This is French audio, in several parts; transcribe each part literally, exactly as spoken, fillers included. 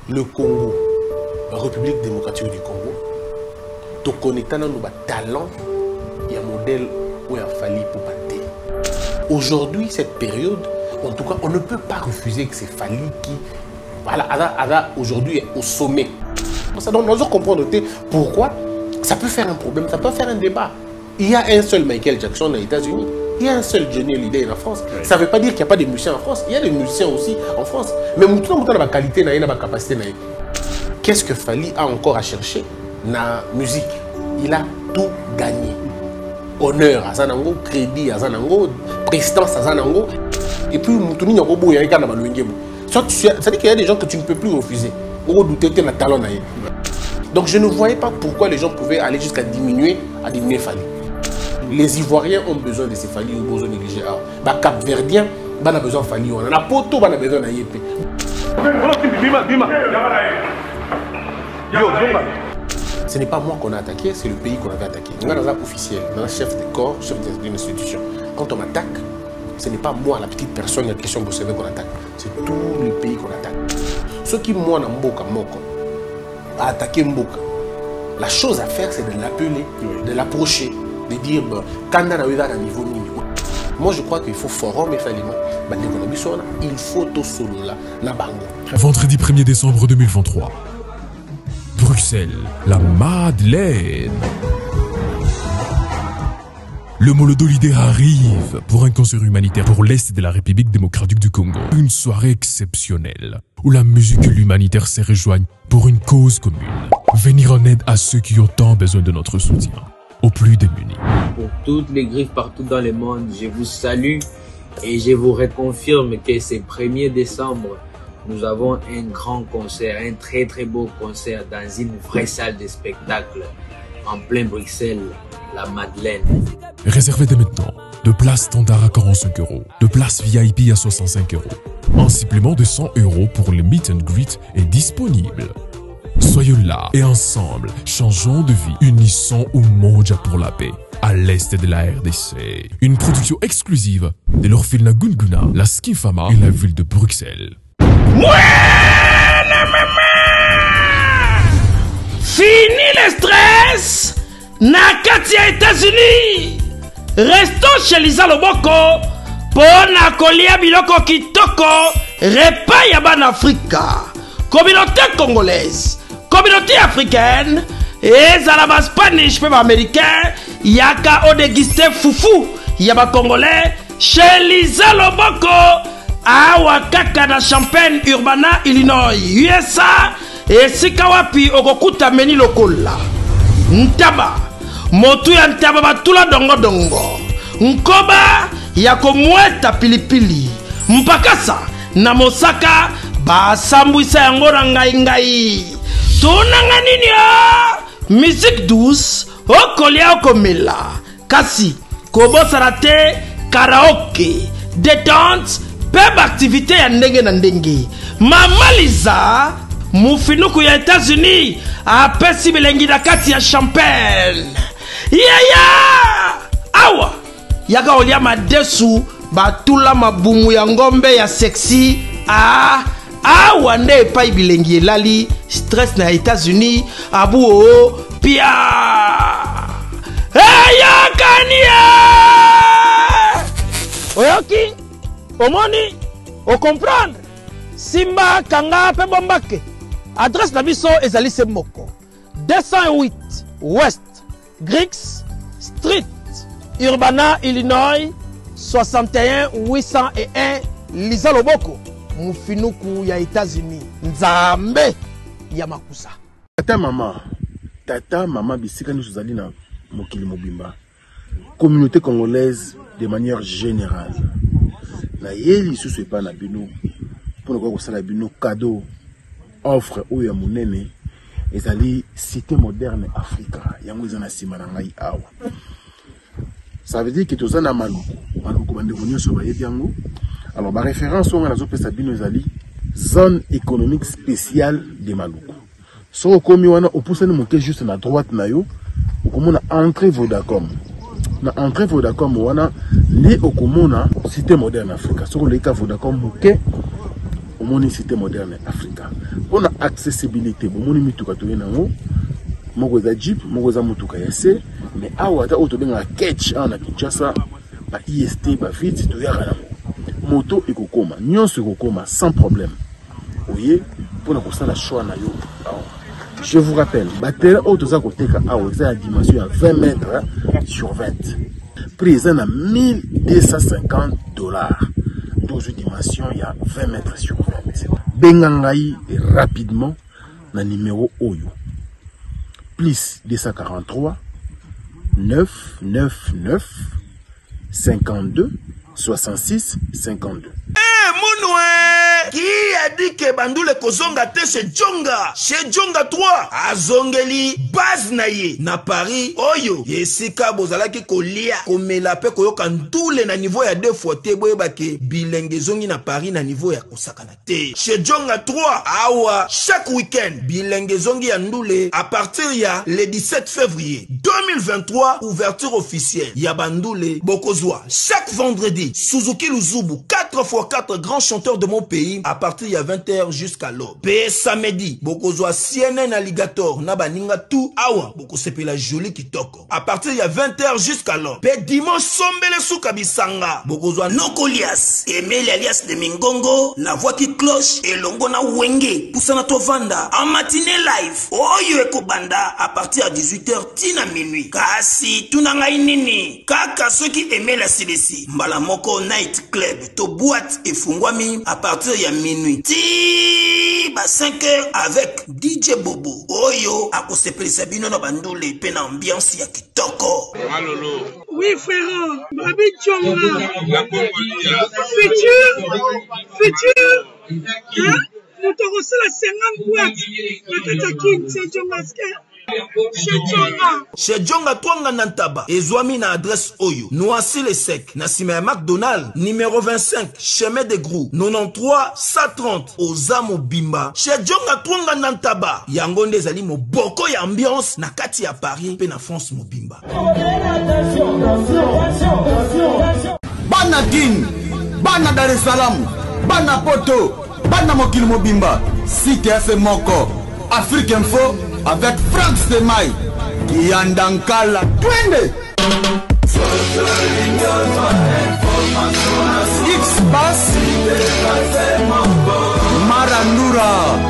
le Congo, la République démocratique du Congo, to connectant nos talents, il y a un modèle où il a fallu pour battre. Aujourd'hui, cette période, en tout cas, on ne peut pas refuser que c'est Fally qui, voilà, aujourd'hui est au sommet. Ça donne, on doit comprendre pourquoi ça peut faire un problème, ça peut faire un débat. Il y a un seul Michael Jackson aux États-Unis. Il y a un seul Johnny Hallyday en France. Oui. Ça ne veut pas dire qu'il n'y a pas de musiciens en France. Il y a des musiciens aussi en France. Mais tout le monde a la qualité, la capacité. Qu'est-ce que Fally a encore à chercher dans la musique? Il a tout gagné. Honneur à Zanango, crédit à Zanango, prestance à Zanango. Et puis, il y a c'est-à-dire qu'il y a des gens que tu ne peux plus refuser. Donc, je ne voyais pas pourquoi les gens pouvaient aller jusqu'à diminuer, à diminuer Fally. Les Ivoiriens ont besoin de ces Fally ou besoin de négliger. Les Cap-Verdiens ont besoin de Fally. On a Poto, on a besoin de Yépe. Ce n'est pas moi qu'on a attaqué, c'est le pays qu'on avait attaqué. On a un officiel, on a un chef de corps, chef d'une institution. Quand on m'attaque, ce n'est pas moi, la petite personne, la question que vous savez qu'on attaque. C'est tout le pays qu'on attaque. Ceux qui, moi, dans Mboka, Moko, à attaquer Mboka, la chose à faire, c'est de l'appeler, de l'approcher. De dire quand on a un niveau niveau. Moi je crois qu'il faut forum et faliment. Il faut tout solo là, na bango. Vendredi premier décembre deux mille vingt-trois. Bruxelles, la Madeleine. Le Molodolidé arrive pour un concert humanitaire pour l'Est de la République démocratique du Congo. Une soirée exceptionnelle où la musique et l'humanitaire se rejoignent pour une cause commune. Venir en aide à ceux qui ont tant besoin de notre soutien. Aux plus démunis. Pour toutes les griffes partout dans le monde, je vous salue et je vous reconfirme que ce premier décembre, nous avons un grand concert, un très très beau concert dans une vraie salle de spectacle en plein Bruxelles, la Madeleine. Réservez dès maintenant de places standard à quarante-cinq euros, de places V I P à soixante-cinq euros. Un supplément de cent euros pour le meet and greet est disponible. Soyons là et ensemble, changeons de vie, unissons Umoja pour la paix, à l'est de la R D C. Une production exclusive de l'orphelinat Gunguna, la Skinfama et la ville de Bruxelles. Fini le stress! Nakatia États-Unis! Restons chez Lisa Loboko pour Nakolia Biloko Kitoko, repas Yaban Africa. Communauté congolaise. Communauté africaine et Zalaba Spanish, même américain, Yaka Odegiste Foufou, Yaba Congolais, chez Lisa Loboko, Awakaka na Champagne, Urbana, Illinois, U S A, et Sikawapi, Okokuta Meni Lokola. Ntaba, Motu ya Ntaba Batula Dongo Dongo, Nkoba, Yako Mweta Pilipili, Mpakasa, Namosaka, Basambwisa Yangora Ngai Ngai. Tonanga nini ya musique douce okolia okomela kasi kobosana te karaoke détente peb activité ya ndenge na ndenge. Mama Liza mufinuku ya États-Unis apesi bilengi na kati ya champagne yaya awa yaka olia madesu batula mabumu ya ngombe ya sexy ah awa nde epai bilengi elali stress na États-Unis abu o pia eyakania oyoki omoni o comprendre simba kanga pe bombake adresse na biso ezali se moko deux cent huit West Grix Street Urbana Illinois soixante et un huit cent un Lisa Loboko mufinuku ya États-Unis nzambe ya makusa. Tata mama, tata mama bisika nous zali na mokili mobimba. Communauté congolaise de manière générale. Na yeli susu epa na bino pour ne pas sala bino cadeau offre ou ya monene ezali cité moderne Africa yango ezana sima na ngai awa. Ça veut dire que tous na maluku maluku bande konyo so baye yango. Alors, ma référence, on a la zone économique spéciale de Maluku. Si on a juste à la droite, on a entré Vodacom. On a entré Vodacom, on a les cité moderne Afrique. Si on a Vodacom, on bomoni cité moderne Africa. Pour la accessibilité, bomoni mituka to yenango, moko za jeep, moko za mutuka yase, mais awa ta auto benga catch na Kinshasa, ba I S T ba vite to yaka nango. Moto ekokoma, nyonso ekokoma sans problème. Vous voyez, pour la constat la choix na yo. Je vous rappelle, batterie auto za koteka awa za dimension à vingt mètres sur vingt. Prix à mille deux cent cinquante dollars. douze dimensions, il y a vingt mètres sur vingt. Bengangaï rapidement na numéro Oyo. Plus deux cent quarante-trois, neuf cent quatre-vingt-dix-neuf, cinquante-deux, soixante-six, cinquante-deux. Mounoué qui a dit que Bandoule kozonga te chez Djonga chez Djonga trois azongeli base naye na Paris oyo yesika bozalaki kolia komela pe koyoka ndule na niveau ya deux fois te boyebake bilenge zongi na Paris na niveau ya kosakana te chez Djonga trois awa chaque week-end bilenge zongi ya ndule à partir ya le dix-sept février deux mille vingt-trois ouverture officielle ya Bandoule bokozwa chaque vendredi Suzuki Luzubu quatre fois quatre grands chanteurs de mon pays à partir il y a vingt heures jusqu'à l'aube. P samedi, bokozwa C N N Alligator na baninga tout awa boko sepela joli kitoko. À partir il y a vingt heures jusqu'à l'aube. P dimanche sombele suka bisanga. Bokozwa Nokolias, Emile alias de Mingongo, la voix qui cloche et longo na wenge pusana tovanda en matinée live. Oyo ekobanda à partir à dix-huit heures tina minuit. Kasi tunanga inini. Kaka ceux qui aimaient la C D C. Mbala moko night club to boîte et fungwami à partir ya minuit. Ti ba cinq heures avec D J Bobo. Oyo akosepelisa bino na bandule pe na ambiance ya kitoko. Malolo. Oui frère, Babi Djonga. La Congolia. Futur, futur. Hein? Nous te recevons la cinquante boîtes. La Katakin, c'est Djongaske. Chez Djonga Twanga Nantaba, Ezwami na adresse Oyo, Noisy le Sec, Nassime McDonald, numéro vingt-cinq, chemin de Grou, quatre-vingt-treize cent trente, Ozamo Bimba. Chez Djonga Twanga Nantaba, Yangonde Zali mo boko ya ambiance, na kati ya Paris, pe na France mo Bimba. Bana King, Bana Dar es Salaam, Bana Poto, Bana Mokil Mobimba, Cité F Moko, Afrique Info, avec Frank Stemai, Yandankala, Twende. X-Bass, Marandura,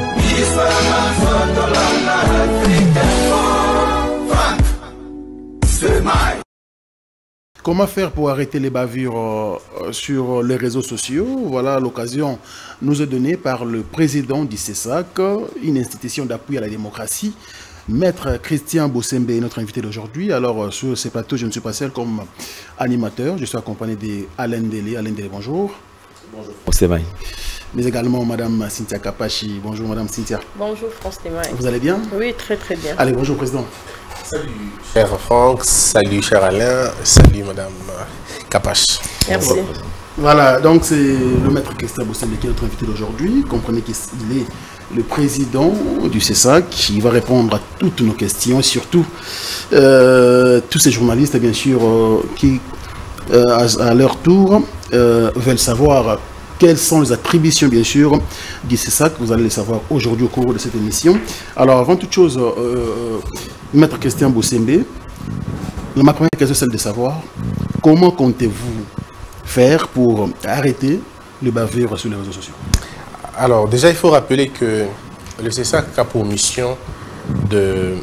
Frank Stemai. Comment faire pour arrêter les bavures euh, sur les réseaux sociaux? Voilà, l'occasion nous est donnée par le président du C E S A C, une institution d'appui à la démocratie. Maître Christian Bossembe est notre invité d'aujourd'hui. Alors, sur ce plateau, je ne suis pas seul comme animateur. Je suis accompagné d'Alain Délé. Alain Délé, bonjour. Bonjour. C'est vrai. Mais également Madame Cynthia Kapachi. Bonjour Madame Cynthia. Bonjour France Témoin. Vous allez bien? Oui, très très bien. Allez, bonjour Président. Salut cher Franck, salut cher Alain, salut Madame Kapache. Merci. Bonjour. Voilà, donc c'est le maître Christian Bossembe qui est notre invité d'aujourd'hui. Comprenez qu'il est le président du C E S A C qui va répondre à toutes nos questions, surtout euh, tous ces journalistes bien sûr euh, qui euh, à, à leur tour euh, veulent savoir quelles sont les attributions bien sûr du C E S A C. Vous allez les savoir aujourd'hui au cours de cette émission. Alors avant toute chose, euh, maître Christian Bossembe, ma première question est celle de savoir comment comptez-vous faire pour arrêter le bavure sur les réseaux sociaux? Alors déjà il faut rappeler que le C E S A C a pour mission de,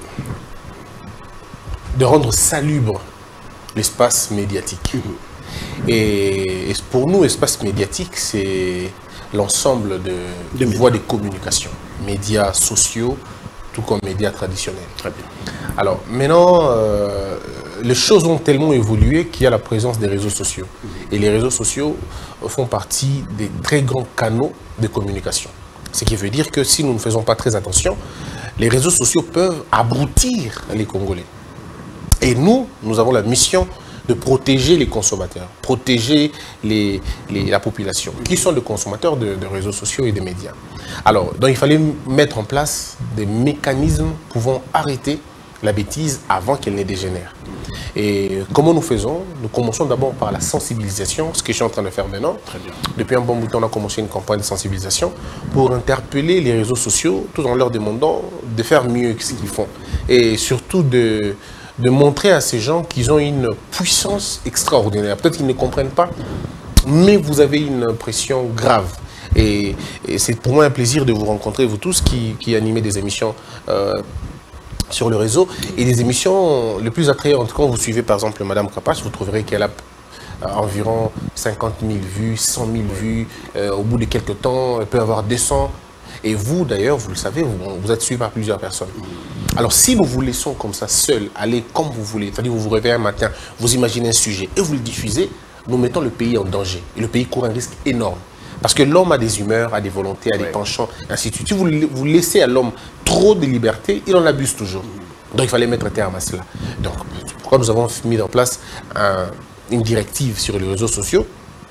de rendre salubre l'espace médiatique. Mmh. Et, et pour nous, l'espace médiatique, c'est l'ensemble de, de voies de communication, médias sociaux, tout comme médias traditionnels. Très bien. Alors maintenant, euh, les choses ont tellement évolué qu'il y a la présence des réseaux sociaux. Et les réseaux sociaux font partie des très grands canaux de communication. Ce qui veut dire que si nous ne faisons pas très attention, les réseaux sociaux peuvent abrutir les Congolais. Et nous, nous avons la mission de protéger les consommateurs, protéger les, les, la population, qui sont les consommateurs de, de réseaux sociaux et des médias. Alors, donc il fallait mettre en place des mécanismes pouvant arrêter la bêtise avant qu'elle ne dégénère. Et comment nous faisons? Nous commençons d'abord par la sensibilisation, ce que je suis en train de faire maintenant. Très bien. Depuis un bon bout de temps, on a commencé une campagne de sensibilisation pour interpeller les réseaux sociaux, tout en leur demandant de faire mieux que ce qu'ils font. Et surtout de, de montrer à ces gens qu'ils ont une puissance extraordinaire. Peut-être qu'ils ne comprennent pas, mais vous avez une impression grave. Et, et c'est pour moi un plaisir de vous rencontrer, vous tous qui, qui animez des émissions euh, sur le réseau. Et des émissions les plus attrayantes. Quand vous suivez par exemple Madame Capache, vous trouverez qu'elle a euh, environ cinquante mille vues, cent mille vues. Euh, au bout de quelques temps, elle peut avoir deux cents. Et vous d'ailleurs, vous le savez, vous, vous êtes suivi par plusieurs personnes. Alors si nous vous laissons comme ça, seuls, aller comme vous voulez, c'est-à-dire vous vous réveillez un matin, vous imaginez un sujet et vous le diffusez, nous mettons le pays en danger. Et le pays court un risque énorme. Parce que l'homme a des humeurs, a des volontés, a des ouais. penchants, ainsi de suite. Si vous, vous laissez à l'homme trop de liberté, il en abuse toujours. Donc il fallait mettre terme à cela. Donc pourquoi nous avons mis en place un, une directive sur les réseaux sociaux.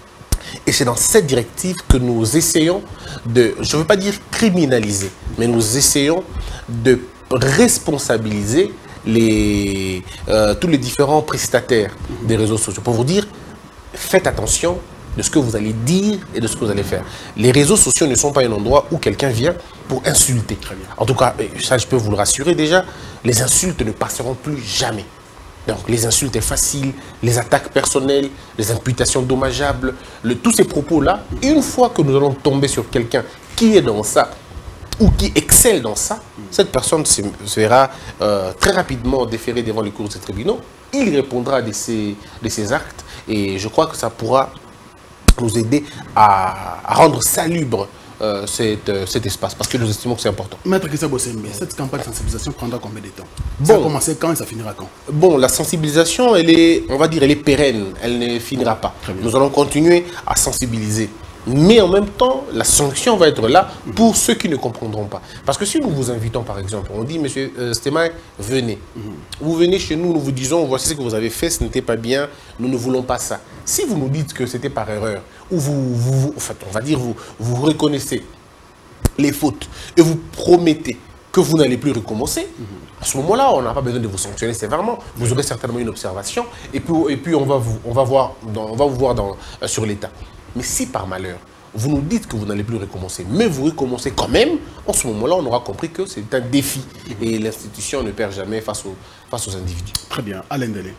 Et c'est dans cette directive que nous essayons de, je ne veux pas dire criminaliser, mais nous essayons de responsabiliser les, euh, tous les différents prestataires des réseaux sociaux. Pour vous dire, faites attention de ce que vous allez dire et de ce que vous allez faire. Les réseaux sociaux ne sont pas un endroit où quelqu'un vient pour insulter. En tout cas, ça je peux vous le rassurer déjà, les insultes ne passeront plus jamais. Donc les insultes faciles, les attaques personnelles, les imputations dommageables, le, tous ces propos-là, une fois que nous allons tomber sur quelqu'un qui est dans ça, ou qui excelle dans ça, cette personne se, se verra euh, très rapidement déférée devant les cours des tribunaux, il répondra de ses, de ses actes, et je crois que ça pourra nous aider à, à rendre salubre euh, cet, euh, cet espace, parce que nous estimons que c'est important. Maître Kissa Bossembe, cette campagne de sensibilisation prendra combien de temps? Bon, ça a commencé quand et ça finira quand? Bon, la sensibilisation, elle est, on va dire, elle est pérenne, elle ne finira pas. Nous allons continuer à sensibiliser. Mais en même temps, la sanction va être là pour ceux qui ne comprendront pas. Parce que si nous vous invitons, par exemple, on dit, monsieur euh, Stémaï, venez. Mm-hmm. Vous venez chez nous, nous vous disons, voici ce que vous avez fait, ce n'était pas bien, nous ne voulons pas ça. Si vous nous dites que c'était par erreur, ou vous, vous, vous en fait, on va dire, vous, vous reconnaissez les fautes, et vous promettez que vous n'allez plus recommencer, mm-hmm. à ce moment-là, on n'a pas besoin de vous sanctionner sévèrement. Vous aurez certainement une observation, et puis, et puis on, va vous, on va voir, dans, on va vous voir dans, euh, sur l'État. Mais si par malheur, vous nous dites que vous n'allez plus recommencer, mais vous recommencez quand même, en ce moment-là, on aura compris que c'est un défi. Et l'institution ne perd jamais face aux, face aux individus. Très bien. Alain Delé.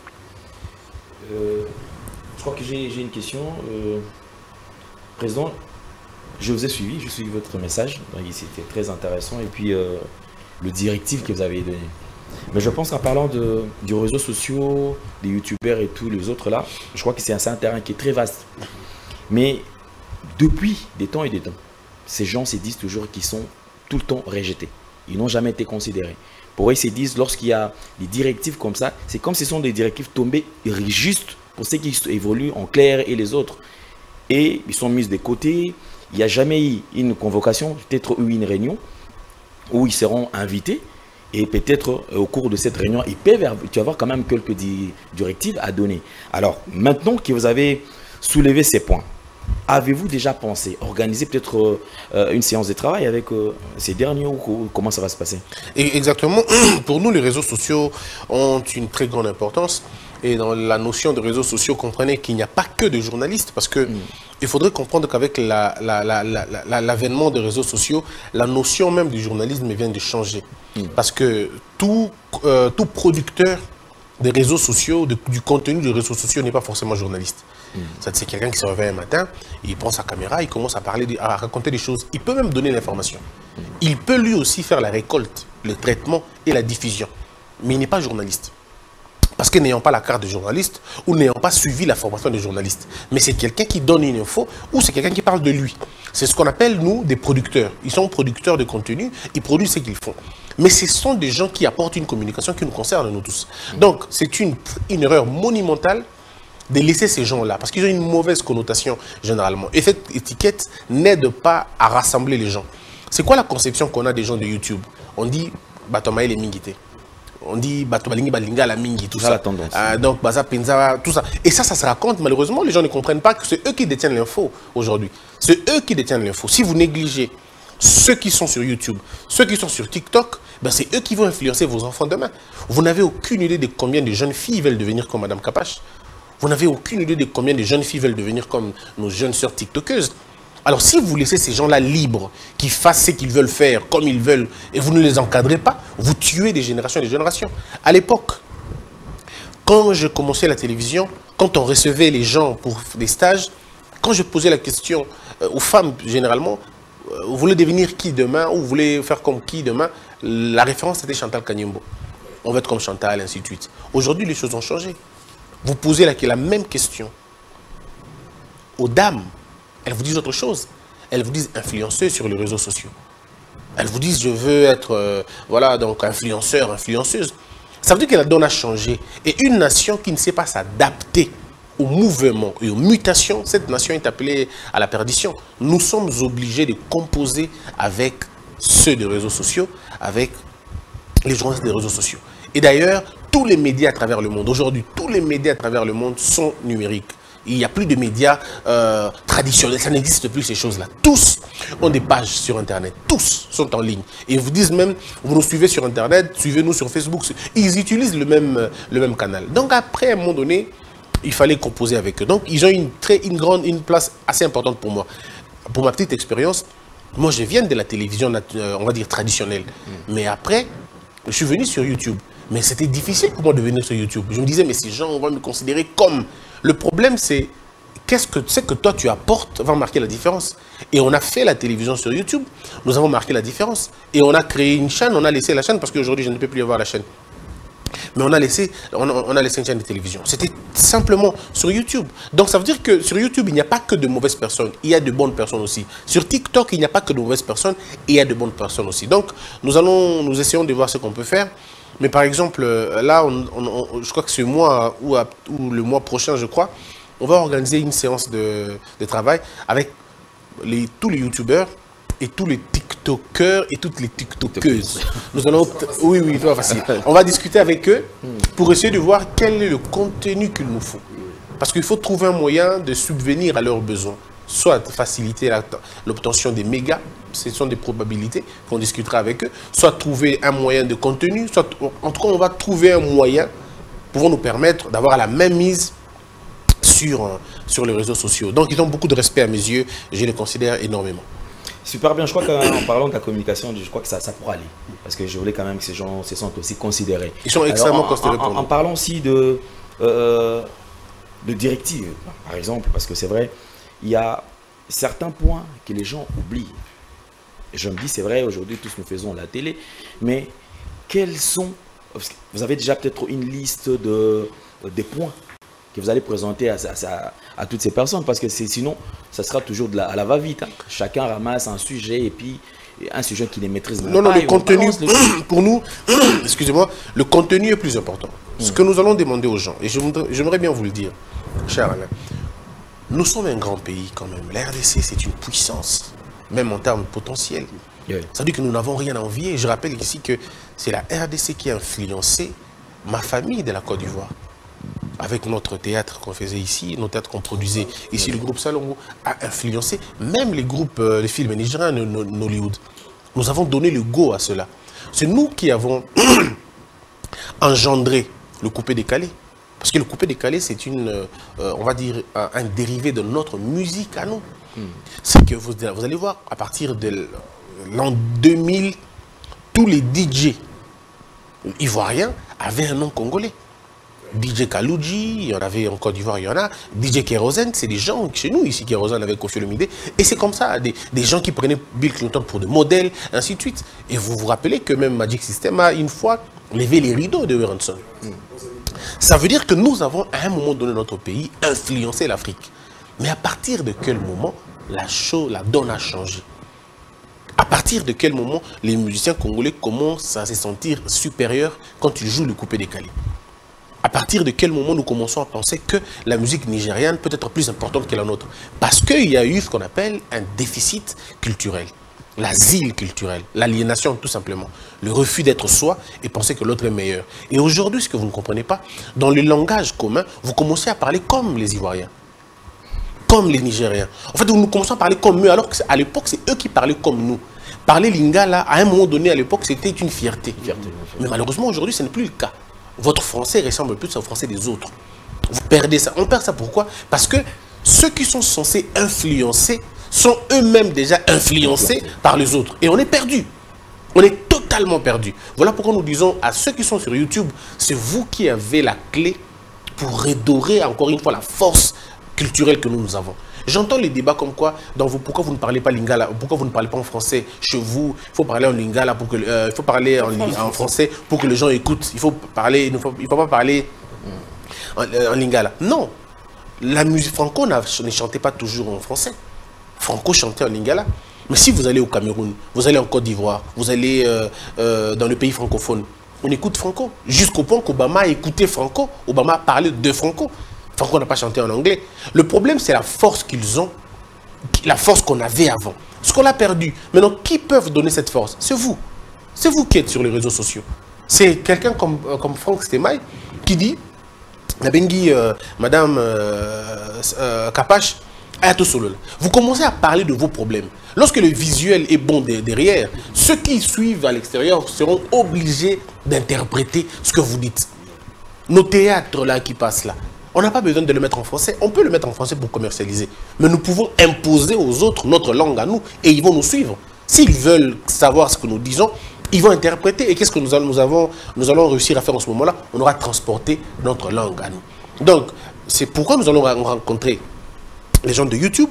Euh, je crois que j'ai une question. Euh, Président, je vous ai suivi, je suis votre message. C'était très intéressant. Et puis, euh, le directif que vous avez donné. Mais je pense qu'en parlant de, du réseau social, des youtubeurs et tous les autres là, je crois que c'est un, un terrain qui est très vaste. Mais depuis des temps et des temps, ces gens se disent toujours qu'ils sont tout le temps rejetés. Ils n'ont jamais été considérés. Pour eux, ils se disent, lorsqu'il y a des directives comme ça, c'est comme si ce sont des directives tombées juste pour ceux qui évoluent en clair et les autres. Et ils sont mis de côté. Il n'y a jamais eu une convocation, peut-être eu une réunion où ils seront invités. Et peut-être au cours de cette réunion, ils peuvent tu vas avoir quand même quelques directives à donner. Alors, maintenant que vous avez soulevé ces points, avez-vous déjà pensé organiser peut-être euh, une séance de travail avec euh, ces derniers ou, ou comment ça va se passer? Et exactement. Pour nous, les réseaux sociaux ont une très grande importance. Et dans la notion de réseaux sociaux, comprenez qu'il n'y a pas que de journalistes, parce que mm. il faudrait comprendre qu'avec l'avènement la, la, la, la, la, des réseaux sociaux, la notion même du journalisme vient de changer. Mm. Parce que tout, euh, tout producteur des réseaux sociaux, de, du contenu des réseaux sociaux n'est pas forcément journaliste. Mm. C'est quelqu'un qui se réveille un matin, il prend sa caméra, il commence à parler, à raconter des choses. Il peut même donner l'information. Mm. Il peut lui aussi faire la récolte, le traitement et la diffusion. Mais il n'est pas journaliste. Parce que n'ayant pas la carte de journaliste ou n'ayant pas suivi la formation de journaliste. Mais c'est quelqu'un qui donne une info ou c'est quelqu'un qui parle de lui. C'est ce qu'on appelle, nous, des producteurs. Ils sont producteurs de contenu, ils produisent ce qu'ils font. Mais ce sont des gens qui apportent une communication qui nous concerne, nous tous. Donc, c'est une, une erreur monumentale de laisser ces gens-là, parce qu'ils ont une mauvaise connotation généralement. Et cette étiquette n'aide pas à rassembler les gens. C'est quoi la conception qu'on a des gens de YouTube? On dit « Batomae les mingité ». On dit Bato Balingi Balinga la Mingi, tout ça. La tendance. Euh, donc Baza Penza, tout ça. Et ça, ça se raconte. Malheureusement, les gens ne comprennent pas que c'est eux qui détiennent l'info aujourd'hui. C'est eux qui détiennent l'info. Si vous négligez ceux qui sont sur YouTube, ceux qui sont sur TikTok, ben c'est eux qui vont influencer vos enfants demain. Vous n'avez aucune idée de combien de jeunes filles veulent devenir comme Madame Kapache. Vous n'avez aucune idée de combien de jeunes filles veulent devenir comme nos jeunes sœurs TikTokeuses. Alors si vous laissez ces gens-là libres, qui fassent ce qu'ils veulent faire, comme ils veulent, et vous ne les encadrez pas, vous tuez des générations et des générations. À l'époque, quand je commençais la télévision, quand on recevait les gens pour des stages, quand je posais la question euh, aux femmes, généralement, euh, vous voulez devenir qui demain, ou vous voulez faire comme qui demain, la référence était Chantal Kanyembo. On va être comme Chantal, ainsi de suite. Aujourd'hui, les choses ont changé. Vous posez la, la même question aux dames. Elles vous disent autre chose. Elles vous disent influenceuses sur les réseaux sociaux. Elles vous disent je veux être euh, voilà, donc influenceur, influenceuse. Ça veut dire que la donne a changé. Et une nation qui ne sait pas s'adapter au mouvement et aux mutations, cette nation est appelée à la perdition. Nous sommes obligés de composer avec ceux des réseaux sociaux, avec les journalistes des réseaux sociaux. Et d'ailleurs, tous les médias à travers le monde, aujourd'hui, tous les médias à travers le monde sont numériques. Il n'y a plus de médias euh, traditionnels, ça n'existe plus ces choses-là. Tous ont des pages sur Internet, tous sont en ligne. Et ils vous disent même, vous nous suivez sur Internet, suivez-nous sur Facebook. Ils utilisent le même, le même canal. Donc après, à un moment donné, il fallait composer avec eux. Donc ils ont une, très, une, grande, une place assez importante pour moi. Pour ma petite expérience, moi je viens de la télévision, on va dire traditionnelle. Mm. Mais après, je suis venu sur YouTube. Mais c'était difficile pour moi de venir sur YouTube. Je me disais, mais ces gens vont me considérer comme... Le problème, c'est qu'est-ce que c'est que toi tu apportes va marquer la différence. Et on a fait la télévision sur YouTube, nous avons marqué la différence. Et on a créé une chaîne, on a laissé la chaîne, parce qu'aujourd'hui je ne peux plus avoir la chaîne. Mais on a laissé, on a, on a laissé une chaîne de télévision. C'était simplement sur YouTube. Donc ça veut dire que sur YouTube, il n'y a pas que de mauvaises personnes, il y a de bonnes personnes aussi. Sur TikTok, il n'y a pas que de mauvaises personnes, et il y a de bonnes personnes aussi. Donc nous allons, nous essayons de voir ce qu'on peut faire. Mais par exemple, là, on, on, on, je crois que ce mois ou, à, ou le mois prochain, je crois, on va organiser une séance de, de travail avec les, tous les youtubeurs et tous les tiktokers et toutes les tiktokeuses. Nous allons, oui, oui, c'est pas facile. On va discuter avec eux pour essayer de voir quel est le contenu qu'il nous faut. Parce qu'il faut trouver un moyen de subvenir à leurs besoins. Soit faciliter l'obtention des mégas, ce sont des probabilités qu'on discutera avec eux, soit trouver un moyen de contenu, soit en tout cas on va trouver un moyen pour nous permettre d'avoir la même mise sur, sur les réseaux sociaux. Donc ils ont beaucoup de respect à mes yeux, je les considère énormément. Super bien, je crois qu'en parlant de la communication, je crois que ça, ça pourra aller. Parce que je voulais quand même que ces gens se sentent aussi considérés. Ils sont extrêmement considérés pour nous. En, en parlant aussi de, euh, de directives, par exemple, parce que c'est vrai, il y a certains points que les gens oublient. Je me dis, c'est vrai, aujourd'hui, tous nous faisons la télé, mais quels sont... Vous avez déjà peut-être une liste de, des points que vous allez présenter à, à, à toutes ces personnes, parce que sinon, ça sera toujours de la, à la va-vite. Hein. Chacun ramasse un sujet et puis un sujet qui les maîtrise. Non, non, le contenu, le... pour nous, excusez-moi, le contenu est plus important. Mmh. Ce que nous allons demander aux gens, et j'aimerais bien vous le dire, cher Alain, nous sommes un grand pays quand même. La R D C, c'est une puissance, même en termes potentiels. Yeah. Ça veut dire que nous n'avons rien à envier. Je rappelle ici que c'est la R D C qui a influencé ma famille de la Côte d'Ivoire. Avec notre théâtre qu'on faisait ici, nos théâtres qu'on produisait ici, yeah. Le groupe Salongo a influencé même les groupes, euh, les films nigériens, Nollywood. Nous avons donné le go à cela. C'est nous qui avons engendré le coupé-décalé. Parce que le coupé-décalé, c'est une, euh, on va dire, un, un dérivé de notre musique à nous. Mm. C'est que vous, vous allez voir, à partir de l'an deux mille, tous les D J ivoiriens avaient un nom congolais. D J Kalouji, il y en avait en Côte d'Ivoire, il y en a. D J Kérosène, c'est des gens chez nous ici, Kérosène avec Koffi Olomide. Et c'est comme ça, des, des gens qui prenaient Bill Clinton pour des modèles, ainsi de suite. Et vous vous rappelez que même Magic System a une fois levé les rideaux de Werenson. Mm. Ça veut dire que nous avons, à un moment donné, notre pays, influencé l'Afrique. Mais à partir de quel moment la chose, la donne a changé? À partir de quel moment les musiciens congolais commencent à se sentir supérieurs quand ils jouent le coupé-décalé? À partir de quel moment nous commençons à penser que la musique nigériane peut être plus importante que la nôtre? Parce qu'il y a eu ce qu'on appelle un déficit culturel. L'asile culturel, l'aliénation tout simplement, le refus d'être soi et penser que l'autre est meilleur. Et aujourd'hui, ce que vous ne comprenez pas, dans le langage commun, vous commencez à parler comme les Ivoiriens, comme les Nigériens. En fait, nous commençons à parler comme eux, alors qu'à l'époque, c'est eux qui parlaient comme nous. Parler lingala, à un moment donné, à l'époque, c'était une fierté. fierté. Mais malheureusement, aujourd'hui, ce n'est plus le cas. Votre français ressemble plus au français des autres. Vous perdez ça. On perd ça pourquoi? Parce que ceux qui sont censés influencer sont eux-mêmes déjà influencés par les autres. Et on est perdu. On est totalement perdu. Voilà pourquoi nous disons à ceux qui sont sur YouTube, c'est vous qui avez la clé pour redorer encore une fois la force culturelle que nous, nous avons. J'entends les débats comme quoi, dans vous, pourquoi vous ne parlez pas lingala, pourquoi vous ne parlez pas en français chez vous, il faut parler en lingala, pour que, euh, il faut parler en, en français pour que les gens écoutent, il faut parler, il ne faut, il faut pas parler en, en lingala. Non, la musique franco ne chantait pas toujours en français. Franco chantait en lingala. Mais si vous allez au Cameroun, vous allez en Côte d'Ivoire, vous allez euh, euh, dans le pays francophone, on écoute Franco. Jusqu'au point qu'Obama a écouté Franco, Obama a parlé de Franco. Franco n'a pas chanté en anglais. Le problème, c'est la force qu'ils ont, la force qu'on avait avant. Ce qu'on a perdu. Maintenant, qui peuvent donner cette force? C'est vous. C'est vous qui êtes sur les réseaux sociaux. C'est quelqu'un comme, euh, comme Franck Stemay qui dit, la Bengi, euh, Madame euh, euh, Kapache, vous commencez à parler de vos problèmes. Lorsque le visuel est bon de, derrière, ceux qui suivent à l'extérieur seront obligés d'interpréter ce que vous dites. Nos théâtres là qui passent là, on n'a pas besoin de le mettre en français. On peut le mettre en français pour commercialiser. Mais nous pouvons imposer aux autres notre langue à nous et ils vont nous suivre. S'ils veulent savoir ce que nous disons, ils vont interpréter. Et qu'est-ce que nous allons, nous, avons, nous allons réussir à faire en ce moment-là? On aura transporté notre langue à nous. Donc, c'est pourquoi nous allons rencontrer les gens de YouTube,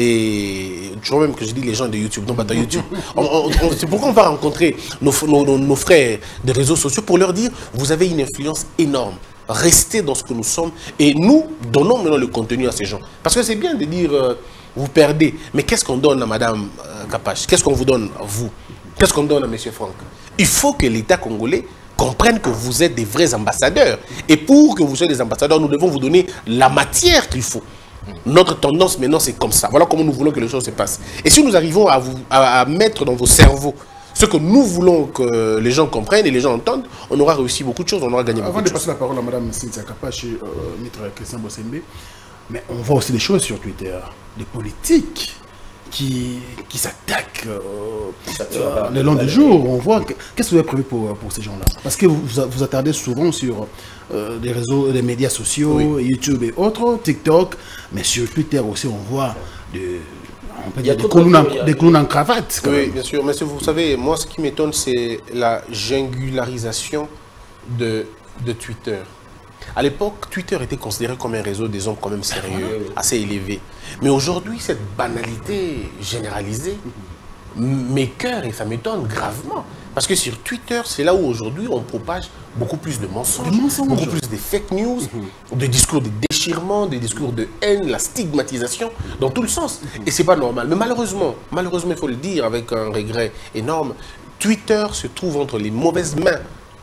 et toujours même que je dis les gens de YouTube, non pas de YouTube. C'est pourquoi on va rencontrer nos, nos, nos frères des réseaux sociaux pour leur dire, vous avez une influence énorme. Restez dans ce que nous sommes et nous donnons maintenant le contenu à ces gens. Parce que c'est bien de dire, euh, vous perdez, mais qu'est-ce qu'on donne à Madame euh, Kapache? Qu'est-ce qu'on vous donne à vous? Qu'est-ce qu'on donne à Monsieur Franck? Il faut que l'État congolais comprenne que vous êtes des vrais ambassadeurs. Et pour que vous soyez des ambassadeurs, nous devons vous donner la matière qu'il faut. Notre tendance maintenant c'est comme ça. Voilà comment nous voulons que les choses se passent. Et si nous arrivons à, vous, à, à mettre dans vos cerveaux ce que nous voulons que les gens comprennent et les gens entendent, on aura réussi beaucoup de choses, on aura gagné beaucoup Avant de choses. Avant de passer la parole à Mme Cynthia Kapache, euh, Maître Christian Bossembe, mais on voit aussi des choses sur Twitter, des politiques qui, qui s'attaquent euh, euh, le long du jour. On voit, qu'est-ce que vous avez prévu pour, pour ces gens-là? Parce que vous vous attardez souvent sur euh, des réseaux, des médias sociaux, oui. YouTube et autres, TikTok, mais sur Twitter aussi on voit de, on peut dire des clowns en, des clowns en cravate. Oui, bien sûr, mais vous savez, moi ce qui m'étonne c'est la jingularisation de, de Twitter. À l'époque, Twitter était considéré comme un réseau des hommes quand même sérieux, assez élevé. Mais aujourd'hui, cette banalité généralisée m'écoeure et ça m'étonne gravement. Parce que sur Twitter, c'est là où aujourd'hui on propage beaucoup plus de mensonges, mensonges. beaucoup plus de fake news, mm-hmm. de discours de déchirement, des discours de haine, la stigmatisation, dans tout le sens. Mm-hmm. Et c'est pas normal. Mais malheureusement, malheureusement, il faut le dire avec un regret énorme, Twitter se trouve entre les mauvaises mains.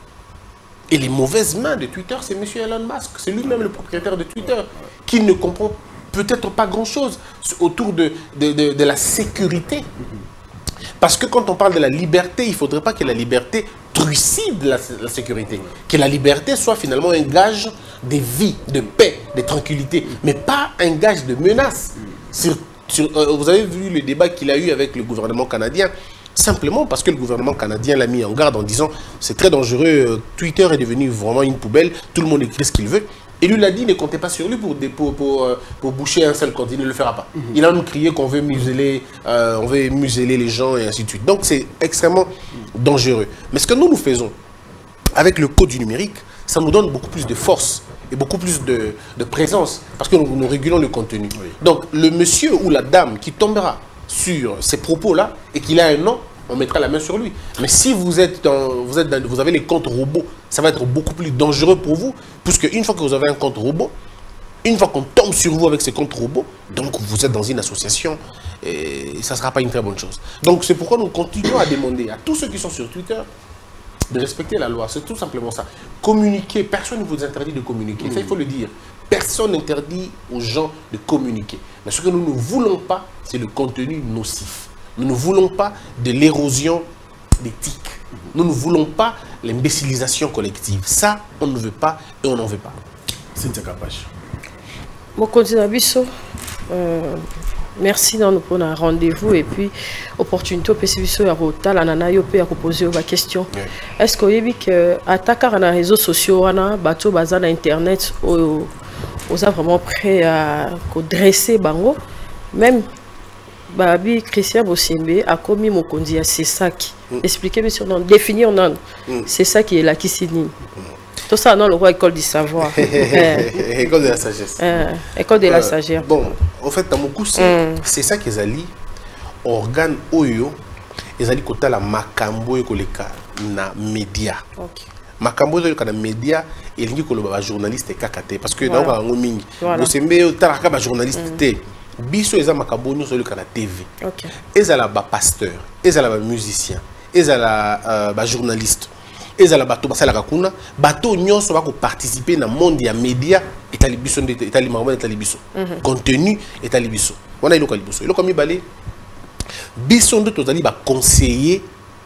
Et les mauvaises mains de Twitter, c'est M. Elon Musk. C'est lui-même le propriétaire de Twitter, qui ne comprend peut-être pas grand-chose autour de, de, de, de la sécurité. Parce que quand on parle de la liberté, il ne faudrait pas que la liberté trucide la, la sécurité. Que la liberté soit finalement un gage de vie, de paix, de tranquillité, mais pas un gage de menace. Sur, sur, euh, vous avez vu le débat qu'il a eu avec le gouvernement canadien. Simplement parce que le gouvernement canadien l'a mis en garde en disant c'est très dangereux, Twitter est devenu vraiment une poubelle, tout le monde écrit ce qu'il veut. Et lui l'a dit, ne comptez pas sur lui pour, pour, pour, pour boucher un seul compte, il ne le fera pas. Mm-hmm. Il a même crié qu'on veut museler, euh, on veut museler les gens et ainsi de suite. Donc c'est extrêmement dangereux. Mais ce que nous nous faisons avec le code du numérique, ça nous donne beaucoup plus de force et beaucoup plus de, de présence parce que nous, nous régulons le contenu. Oui. Donc le monsieur ou la dame qui tombera sur ces propos-là et qu'il a un nom, on mettra la main sur lui. Mais si vous, êtes dans, vous, êtes dans, vous avez les comptes robots, ça va être beaucoup plus dangereux pour vous, puisque une fois que vous avez un compte robot, une fois qu'on tombe sur vous avec ces comptes robots, donc vous êtes dans une association et ça ne sera pas une très bonne chose. Donc c'est pourquoi nous continuons à demander à tous ceux qui sont sur Twitter de respecter la loi. C'est tout simplement ça. Communiquer, personne ne vous interdit de communiquer. Mmh. Ça, il faut le dire. Personne n'interdit aux gens de communiquer. Mais ce que nous ne voulons pas, c'est le contenu nocif. Nous ne voulons pas de l'érosion d'éthique. Nous ne voulons pas l'imbécilisation collective. Ça, on ne veut pas et on n'en veut pas. Cynthia Kapache. Mokonzi na biso, Merci dans pour un rendez-vous et puis opportunité pour ces à Rotal anana yo pe à poser ma question. Est-ce que vous avez que attaquer les réseaux sociaux ana bateau bazar internet aux a vraiment prêt à dresser bango même Babi Christian Bosembe a commis mon conduit c'est ça qui expliquez-moi sur non définir non c'est ça qui est là qui signe. Tout ça dans le roi école du savoir. École de la sagesse. Euh, école de la sagesse. Bon, en fait, dans mon coup, c'est ça qu'ils allaient organe oyo, ils allaient côté la makambo et koleka na média. Makambo et na média, il dit que le journaliste est kakate parce que dans la mingi, vous savez, taraka ba journaliste té. Biso eza makambo nous sur le canal T V. Ils allaient ba pasteur, ils allaient ba musicien, ils allaient ba journaliste. Et ça la bateau basala kakuna bateau nyonso va participer dans le monde des médias et talibiso et talimaroma et talibiso contenu et talibiso on a eu le calibiso le comme balé biso de tozali ba conseiller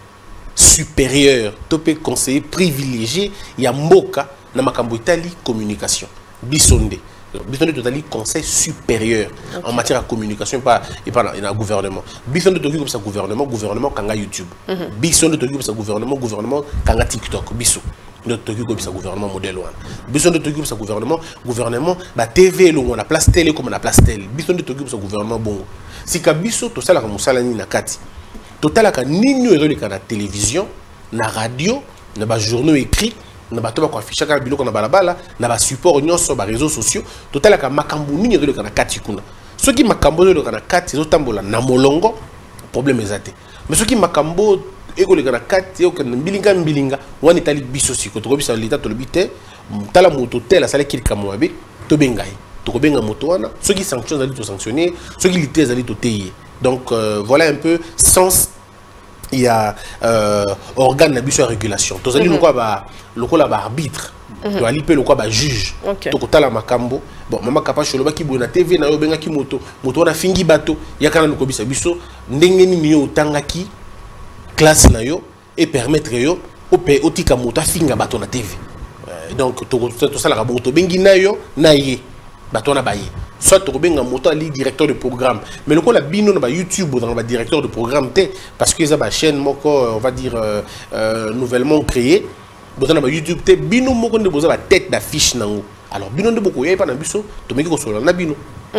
supérieur topé conseiller privilégié ya mboka na makambo itali communication bisonde bisonde totali conseil supérieur okay. En matière de communication pas et pas dans le gouvernement bisonde totali comme ça gouvernement gouvernement kanga YouTube mm -hmm. Bisonde totali comme ça gouvernement gouvernement kanga TikTok biso notre totali comme ça gouvernement modèle one bisonde totali comme ça gouvernement gouvernement ba T V lo on a place télé comme on a place télé bisonde totali comme ça gouvernement bongo si ka biso to sala comme sala ni na kati totala ka nino ezoli ka na télévision na radio na ba journaux écrits na bato ba ko afficher ka biloko na balabala na ba support nyonso ba réseaux sociaux totala ka makambu nini ezoli ka na kati kuna soki makambo ezoli ka na kati zo tambola na molongo problème ezate mais soki makambo egoli ka na kati yo ka mbilinga mbilinga wani tali biso siko to ko bisa l'état to le bité tala moto tel asala kilika moabe to bengai to ko benga moto wana soki sanction zali to sanctionner soki lité zali to teye donc euh, voilà un peu sens il y a euh, organe de régulation. Tu as dit le quoi ba arbitre, tu as dit le quoi ba juge. Tu as la makambo. Bon, maman capable de le qui na T V na yo benga ki moto, moto na fingi bateau. Ya kana no kobisa biso ndenge ni yo tangaki classe na yo et permettre yo o pe otika moto finga bateau na T V. Donc to to sala ka moto bengi na yo na ye bateau na baye. Soit tu as un moto ali directeur de programme mais le coup la bino na YouTube dans le directeur de programme té parce que ça ba chaîne moko on va dire euh, euh, nouvellement créée dans na YouTube té bino moko ne boza ba tête d'affiche nango alors bino de beaucoup y a pas na biso to meki ko solo na bino.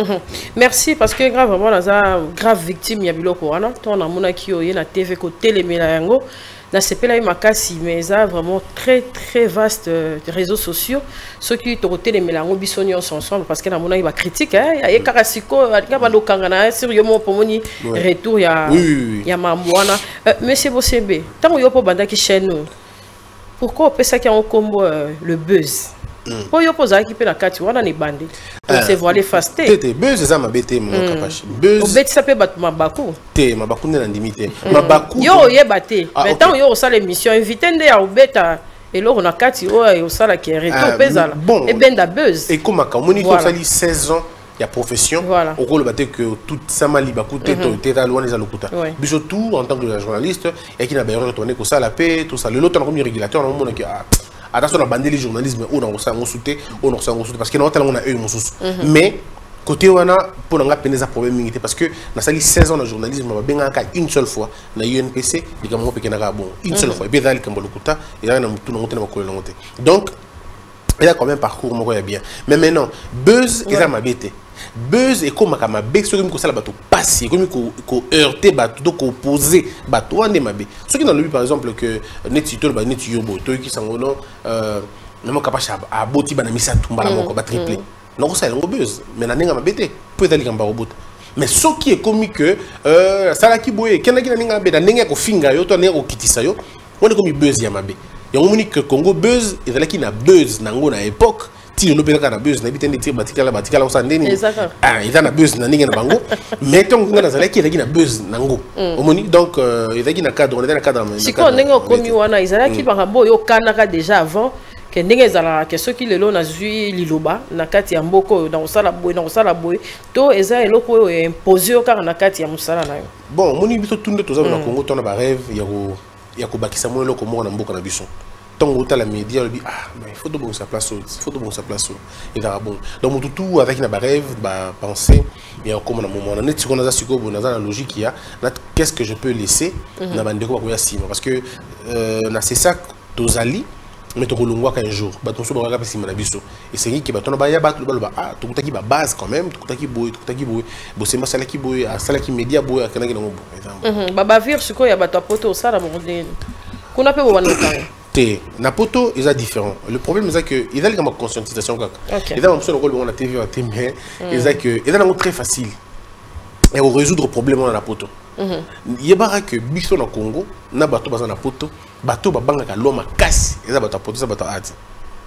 Merci parce que grave vraiment na grave victime ya biloko wana to na mona ki oye na T V ko télémela yango na sepela makasi mais ça vraiment très très vaste euh, réseaux sociaux ceux qui te côté les mélanges bisonnions ensemble parce que na mona il va critique hein il y a karasiko il ba lokanga na sérieusement pour moni retour ya ya mamwana monsieur Bosembe tant yo po banda ki chaîne pourquoi on peut ça qui en combo le buzz pour yo poser qui peut la carte wana ni bandi on se voit les fasté tete buzz ça ma bête mon capache buzz on bête ça peut battre mabaku te mabaku na ndimité mabaku yo ye baté mais tant yo ça l'émission invité ndé ya obeta et là on a carte yo ça la qui retour pezala et ben da buzz et comme ka moni to sali seize ans ya profession au rôle baté que tout ça mali baku te to te loin les alokuta biso tout en tant que journaliste et qui n'a pas retourné ko ça la paix tout ça le lot on comme régulateur on mon que attention à bander les journalisme ou dans ça on sauter ou dans ça on sauter parce que non on a eu mon sous mais côté wana pour nga peneza problème ngité parce que na sali seize ans de journalisme ba benga ka une seule fois na U N P C diga mo pekena ka bon une seule fois et bien ka mbolukuta et là na mutu na ngote na ko ngote donc il y a quand même parcours moko ya bien mais maintenant buzz eza mabete buzz et comme ma bec ce que ça la bateau passer comme ko heurter bateau ko opposer bateau ande mabe ce qui dans le par exemple que netito ba netio boto qui sangono euh même capable à boti bana misa tumba la moko ba triplé non ça est buzz mais na ninga mabete peut aller kamba robot mais ce qui est comique que euh ça la ki boye kenaki na ninga be na ninga ko finga yo to ninga ko kitisa yo on est comme buzz ya mabe ya monique Congo buzz et là qui na buzz nango na époque ti le pela kana buzz na bitende ti batikala batikala osandeni ah il na buzz na ninga na bango mais ton ngana zala ki na buzz nango omoni donc il y a na cadre on est dans cadre si ko ninga komi wana izala ki bango yo kanaka déjà avant que ninga zala que ceux qui le lo na zui liloba na kati ya mboko na osala boy na osala boy to eza eloko imposer ka na kati ya musala na yo bon moni biso tunde toza na Congo tona ba rêve ya ko ya ko bakisa mo eloko mo na mboka na biso tant que la média on dit ah mais il faut de bon sa place il faut de bon sa place et là bon donc tout avec na rêve ba penser et comme un moment on est sur on a sur on a la logique il y a qu'est-ce que je peux laisser na bandeko ba sima parce que na c'est ça tozali mais tu kolongwa qu'un jour ba ton so ba ka sima na biso et c'est qui ba ton ba ya ba ba ah tout taki ba base quand même tout taki boy tout taki boy bo c'est masala ki boy asala ki média boy kana ki na mo ba ba vir siko ya ba to poto ça la mo kuna pe bo wanokanga na poto ils sont différents. Le problème c'est que ils ont une conscientisation okay. Ils ont un rôle dans la T V mais ils ont que ils ont très facile et on résoudre problème dans la poto. Il y a que biso na Congo na bato baza na poto bato babanga ka loma kasi ils ont bato poto ça bato ati.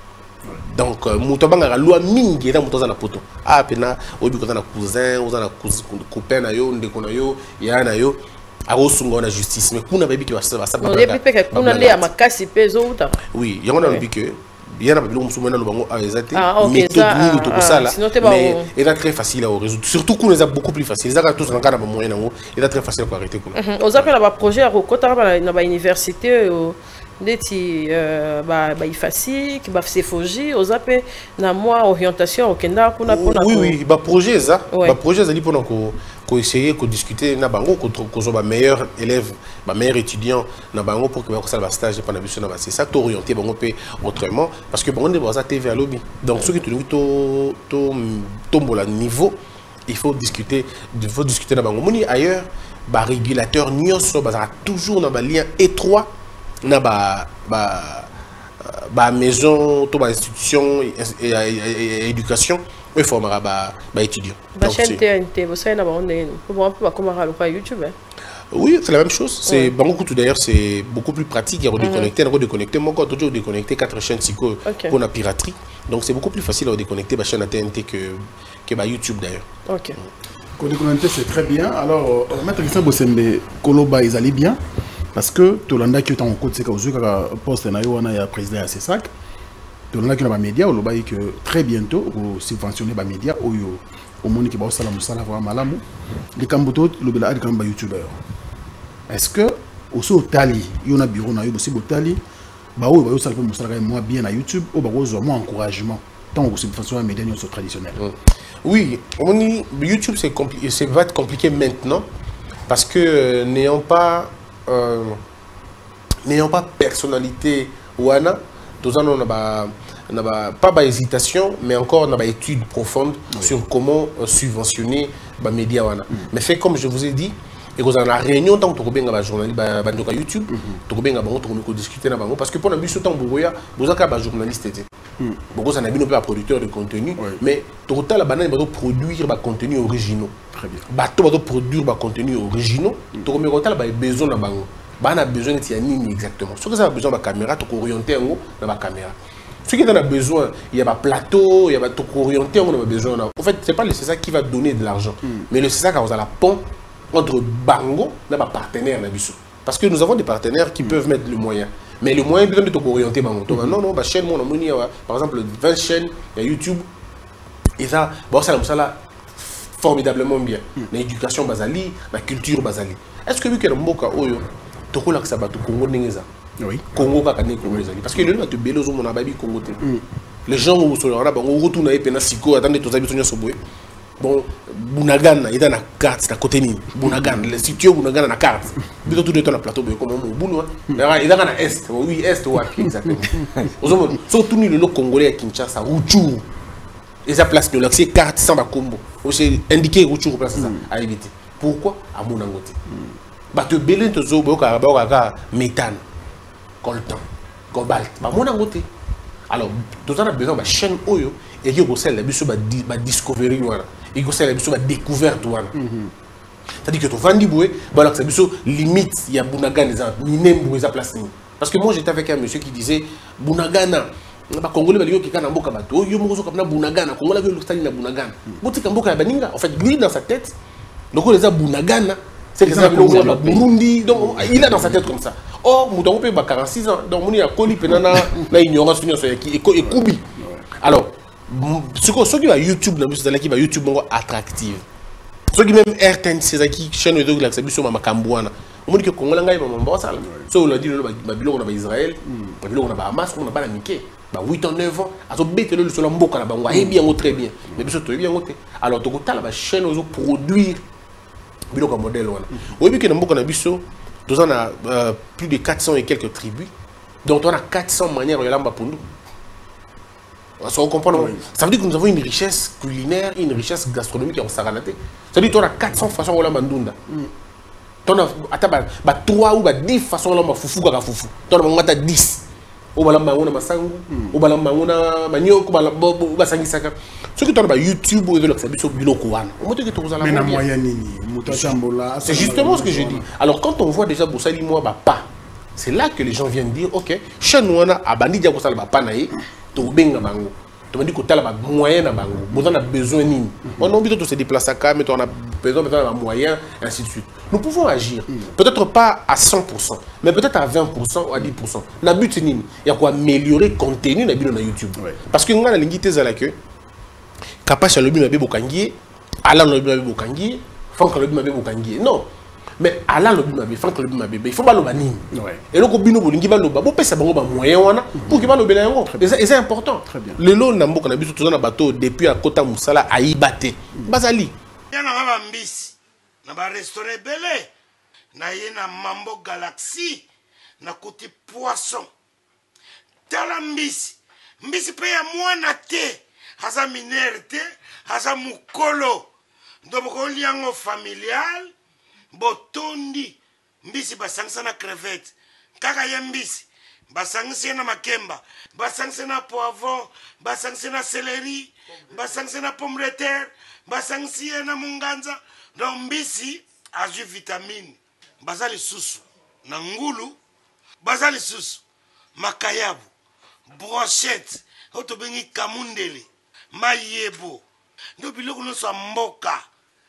Donc muto banga ka loi mingi na muto za na poto. Ah pena obi ko na cousin, oza na copain na yo ndeko na yo ya na yo. Arosunga na justice mais kuna baby qui va ça ça pas kuna le amakasi pezo uta oui il y a on dit que il y a biloko musumena lo bango a ezate méthode nini to kosala mais il est très facile à résoudre surtout qu'on les a beaucoup plus facile ça tous en kana ba moyen nango il est très facile à arrêter kuna aux appels ba projet à kokota na ba université ndeti ba ba ifasi ki ba sefoji aux appels na moi orientation okenda kuna pona oui oui ba projet ça ba projet ça li pona ko ko essayer ko discuter na bango ko ko zo ba meilleur élève ba meilleur étudiant na bango pour que ba ko sala ba stage pendant biso na ba c'est ça to orienter bango pe autrement parce que bango de ba T V à lobby donc ceux qui te to to tombola niveau il faut discuter il faut discuter na bango moni ailleurs ba régulateur nyonso ba toujours na ba lien étroit na ba ba ba maison to ba institution et éducation il formera ba ba étudiant ba chaîne T N T vous savez na ba on est pour un peu ba comment le quoi YouTube hein? Oui, c'est la même chose. C'est beaucoup d'ailleurs, c'est beaucoup plus pratique. Il y a redéconnecter, on redéconnecter. Moi, quand toujours déconnecter quatre chaînes psycho pour la piraterie, donc c'est beaucoup plus facile à redéconnecter ma chaîne à T N T que que ma YouTube d'ailleurs. Ok. Redéconnecter c'est très bien. Alors, maître Christian Bosembe, Koloba ils allaient bien parce que tout le monde qui est en côte c'est que vous avez poste na yo na ya président à Cessac. Tout le monde qui na ba média, Koloba que très bientôt vous subventionner ba média oyo au monde qui va au salam musala vraiment malamu. Les camboto le bela ad kamba youtubeur. Est-ce que aussi au tali il y a un bureau na yo aussi au tali ba o ba yo salpe musala moi bien na YouTube o ba zo moi encouragement tant que subvention média sur traditionnel. Oui, on dit YouTube c'est compliqué, c'est va être compliqué maintenant parce que euh, n'ayant pas euh, n'ayant pas personnalité ouana, tous en on a ba on a pas pas hésitation mais encore on a pas étude profonde oui. sur comment euh, subventionner ba média ouana. Mm. Mais fait comme je vous ai dit et que dans la réunion tant que tu bien ba journaliste ba ba YouTube, tu bien ba bango tu discuter na bango parce que pour la biso tant boya, vous avez ba journaliste beaucoup ça n'a bien pas producteur de contenu oui. Mais total la banane va produire ba contenu originaux très bien bateau va produire ba contenu originaux to comme total ba besoin na bango ba na besoin de tirer nini exactement ce que ça a besoin de caméra to orienter en na ba caméra ce qui en a besoin il y a ba plateau il y a ba to orienter on a besoin en fait c'est pas le c'est ça qui va donner de l'argent mm. Mais le c'est ça quand vous a la pont entre bango na ba partenaire na biso parce que nous avons des partenaires qui mm. peuvent mettre le moyen. Mais le moyen besoin de t'orienter mm -hmm. Non, non, bah, chaîne, mon amoni, par exemple, vingt chaînes, il y a YouTube, et ça, bon, ça, ça là, formidablement bien. Mm. L'éducation basali, la culture basali. Est-ce que vu que le mboka oyo, tu crois que ça va te Congo n'engeza? Oui. Congo va gagner Congo basali. Parce que le nom de Belozo mon ababi Congo te. Les gens où sont là, on retourne à Pena Siko, attendez, tous habitants sont beaux. Bon, Bunagana, il est dans la carte, c'est à côté de Bunagana, le sitio Bunagana na carte. Plutôt tout le temps, le plateau, comme on boulot. Il est dans la Est, oui, Est, ou exactement. Surtout le nom congolais à Kinshasa, Rouchou. Et ça place de l'accès carte sans combo. C'est indiqué Rouchou place ça, à éviter. Pourquoi? À mon angoté. Bah, te belin, te zo, boka, boka, méthane, coltan, cobalt. Bah, mon angoté. Alors, tout ça, on a besoin de chaîne Oyo et qui conseille la biso ba discovery voilà. Il conseille la biso ba découverte voilà. C'est-à-dire que tu vends du boué, bah alors que ça biso limite il y a Bunagana les minem boué za place. Parce que moi j'étais avec un monsieur qui disait Bunagana ba Congolais ba liyo ki kana mboka bato yo mozo ka na Bunagana Congolais ba yo stali na Bunagana. Botika mboka ya baninga en fait lui dans sa tête donc les a Bunagana c'est que ça le Burundi donc il a dans sa tête comme ça. Oh, nous avons pas quarante-six ans, donc nous avons connu pendant la ignorance et Kubi. Alors, ce qui va YouTube, c'est qui va YouTube attractive. Ce qui même R T N, c'est qui chaîne de la c'est sur ma Makambouana. on dit que Congo langa maman bossa so on a dit le babilo on a Israël babilo on a Hamas on a pas la Mickey bah huit ans neuf ans azo bête le sur la mboka na bango et bien très bien mais biso to bien ngote alors to kotala ba chaîne ozo produire bilo comme modèle wana oui bi que na mboka na biso nous on a plus de quatre cents et quelques tribus donc on a quatre cents manières de lamba pundu. On comprend, oui. Ça veut dire que nous avons une richesse culinaire, une richesse gastronomique en Saranaté. Ça veut dire qu'on a quatre cents façons de la mandunda. On a trois ou dix façons de la foufou kaka foufou. On a dix. On a mangona masangu, on a mangona manioc, on a sangi saka. Ce qui est YouTube, on a sur biloko wana. On dit que tu as la moyenne. C'est justement ce que je dis. Alors quand on voit déjà Boussali moi pas, c'est là que les gens viennent dire OK, chez nous on a abandi dia Boussali pas naï. Benga bango. Tu m'as dit que tu as moyen à bango. On a besoin de on a envie de se déplacer à Cam, mais on a besoin de moyens, et ainsi de suite. Nous pouvons agir. Peut-être pas à cent pour cent, mais peut-être à vingt pour cent ou à dix pour cent. La but c'est il y a quoi améliorer le contenu de YouTube. Parce que nous avons l'ingité à la queue. Capach à l'objet de Bokangi, Alain l'objet de Bokangi, Franck l'objet de Bokangi. Non. Mais Alain le bima Franck le bima il faut pas le bannir et le bino bolingi ba loba bo pesa bango ba moyen wana pour que ba lobela yango et c'est important le lo na mboka na biso tous na bateau depuis à Kota Musala à Ibate bazali yana ba mbisi na ba restaurant belé na yena Mambo Galaxy na côté poisson tala mbisi mbisi pe ya mwana te haza minerte haza mukolo ndoboko liango familial botondi mbisi basangisa na crevette kaka ya mbisi basangisa na makemba basangisa na poivron basangisa na céleri basangisa na pomme de terre basangisa na munganza donc mbisi azu vitamine bazali susu na ngulu bazali susu makayabu brochette otobengi kamundele mayebo ndo biloko no so mboka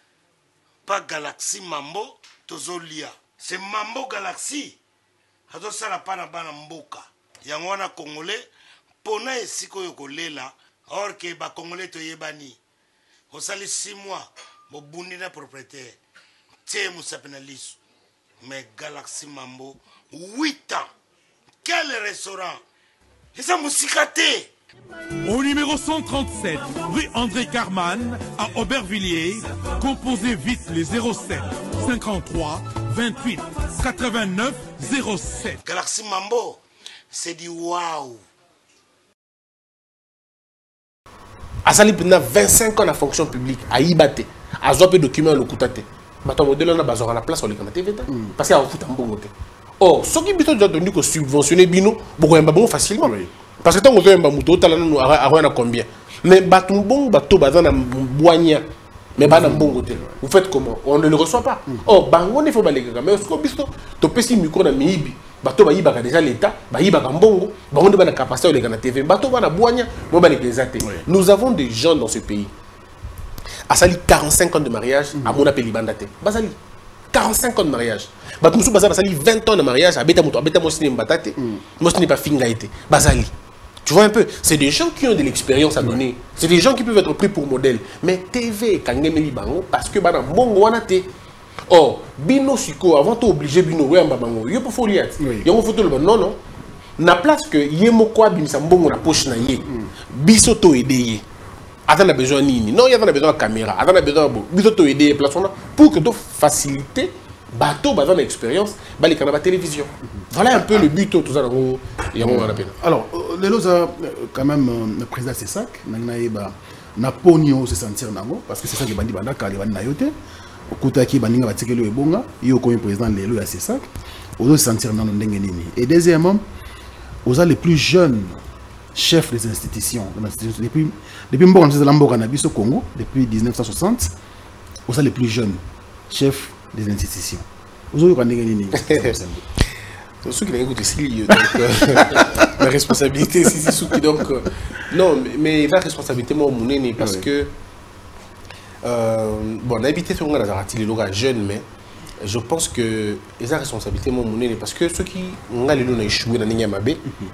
pas Galaxy Mambo tozolia c'est Mambo Galaxy azo sala pana bana mboka yango wana congolais pona esiko yokolela or que ba congolais to yebani osali six mois bo bundi na propriétaire te musapena lisu mais Galaxy Mambo huit ans quel restaurant et ça musikate. Au numéro cent trente-sept, rue André Carman, à Aubervilliers, composez vite les zéro sept cinquante-trois vingt-huit quatre-vingt-neuf zéro sept. Galaxy Mambo, c'est du waouh. Asali pendant vingt-cinq ans la fonction publique, à Ibate, à Zope document le Koutate. Maintenant, modèle on a besoin de la place sur les canaux T V T. Parce qu'il y a un foot en bon côté. Or, ce qui est bien de subventionner Bino, beaucoup de facilement. Parce que tant qu'on veut un bamouto, tu as combien. Mais Batombon, Bato, Bazan, Boigna, mais Banam bon côté. Vous faites comment? On ne le reçoit pas. Oh, Bangon, il faut balayer. Mais ce qu'on bisto, tu peux si micro na miibi. Bato ba yiba déjà l'état, ba yiba mbongo, bangon de bana capacité de la T V. Bato bana Boigna, moi ba les athées. Nous avons des gens dans ce pays. Asali quarante-cinq ans de mariage, à mon appel Libandate. Basali. quarante-cinq ans de mariage. Batumsou Bazali Basali vingt ans de mariage, à Beta Mouto, à Beta Mosini Mbatate. Moi ce n'est pas Fingaïté. Basali. Tu vois un peu, c'est des gens qui ont de l'expérience à donner. C'est des gens qui peuvent être pris pour modèle. Mais T V, Kangemeli Bango, parce que Bana Bongo Wanate. Or, Bino Siko, avant de obligé Bino, ouais, Mbabango, il y a pas foliat. Il y a une photo de non, non. Na place que Yemokwa Bimsambongo na poche na ye. Bisoto aidé. Attends, a besoin nini. Non, il y a besoin de caméra. Attends, a besoin de bisoto aider pour que tu faciliter. Bateau, bateau d'expérience, bah les canaux de télévision. Voilà un peu le but tout ça. Alors, les lots quand même le président Cessac, Nagnaïba, Naponio se sentir nango parce que c'est ça qui bandi banda car les bandi nayote. Kutaki bandinga batikelo ebonga, yo comme président les lots à Cessac, aux se sentir nango ndengenini. Et deuxièmement, aux les plus jeunes chefs des institutions, depuis depuis Mboka de Lamboka Nabi au Congo, depuis mille neuf cent soixante, aux les plus jeunes chefs des institutions. Vous avez regardé ceux qui écoutent ici, la responsabilité, c'est ceux qui donc. Non, mais la responsabilité, moi, mon parce que. Bon, on a habité sur un jeune, mais je pense que la responsabilité, moi, mon parce que ceux qui ont échoué dans Niamabé,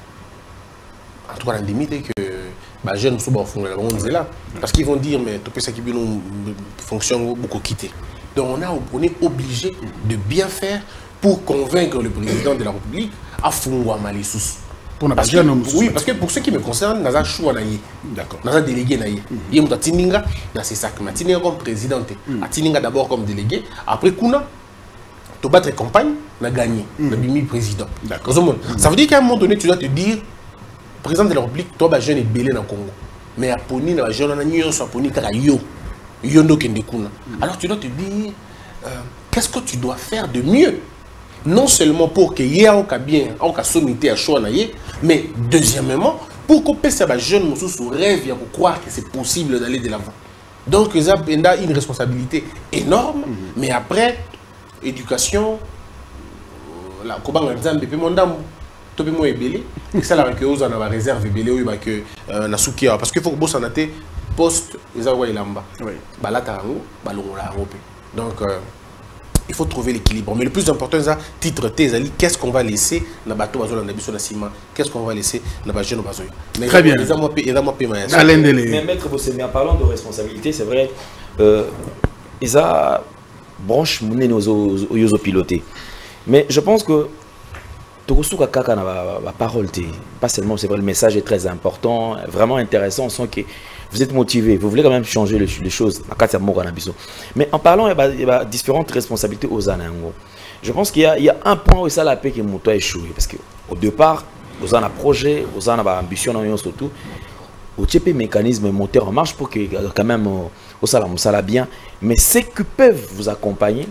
en tout cas, la limite est que les jeunes sont là. Parce qu'ils vont dire, mais tout ça qui fonctionne beaucoup quitter. Donc on, a, on est obligé de bien faire pour convaincre le président de la République à fondre Malissous. Pour parce que, oui, parce que pour ce qui me concerne, nous avons choix naïe. D'accord. Nous avons délégué naïe. Il y a Tininga, c'est ça que Tininga comme président, Tininga d'abord comme délégué. Après Kuna, tu battre campagne, on a gagné, on a mis président. D'accord. Ça veut dire qu'à un moment donné, tu dois te dire, président de la République, toi, jeune est belé dans le Congo. Mais à Poni, la jeune a soit Poni Karayo, Yondo Kendekuna. Alors tu dois te dire, euh, qu'est-ce que tu dois faire de mieux? Non seulement pour qu'il y ait un bien, un sommité à choix, mais deuxièmement, pour qu'on puisse avoir jeune monsieur sous rêve, pour croire que c'est possible d'aller de l'avant. Donc, il y a une responsabilité énorme, mm -hmm. mais après, éducation, la comment on dit, peu mon dame, tout le monde est belé. C'est là que vous en avez réserve belé, oui, que na soukia, parce qu'il faut que vous en ayez poste, ils ont là bas. Oui. Bah là, t'as un haut, bah là, donc. Euh, il faut trouver l'équilibre. Mais le plus important, c'est titre T, qu'est-ce qu'on va laisser dans le bateau, dans le bateau, qu'est-ce qu'on va laisser dans le bateau, dans le bateau. Très bien. Mais maître Bossé, en parlant de responsabilité, c'est vrai, euh, ils ont branche monnaie aux pilotés. Mais je pense que Togosuka Kaka n'a pas parole, pas seulement, c'est vrai, le message est très important, vraiment intéressant, on sent que vous êtes motivé, vous voulez quand même changer les, les choses. Mais en parlant, il y a différentes responsabilités aux Anango. Je pense qu'il y, y a un point où ça la paix qui est échoué. Parce qu'au départ, vous avez un projet, vous avez une ambition, surtout, vous avez un mécanisme moteur en marche pour que quand même, vous ça bien. Mais ceux qui peuvent vous accompagner,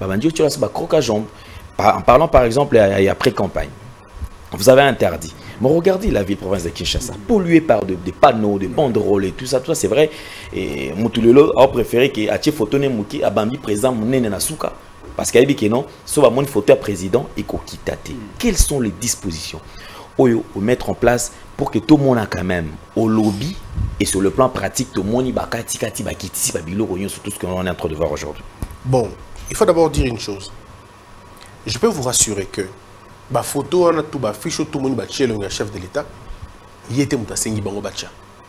en parlant par exemple, il y a pré-campagne. Vous avez interdit. Mais regardez la ville province de Kinshasa, polluée par de, des panneaux, des banderoles et tout ça, tout ça c'est vrai. Et Moutulelo a préféré que Ache Fotone Mouki a bambi président Mounene Nasuka. Parce qu'il y a dit que non, sauf mon photo président et Kokitate. Quelles sont les dispositions au mettre en place pour que tout le monde a quand même au lobby et sur le plan pratique, tout le monde a kati kati bakiti babilo sur tout ce qu'on est en train de voir aujourd'hui. Bon, il faut d'abord dire une chose. Je peux vous rassurer que la photo, on a tout le fiche, tout le monde le chef de l'État, il était mutasengi bango bacha.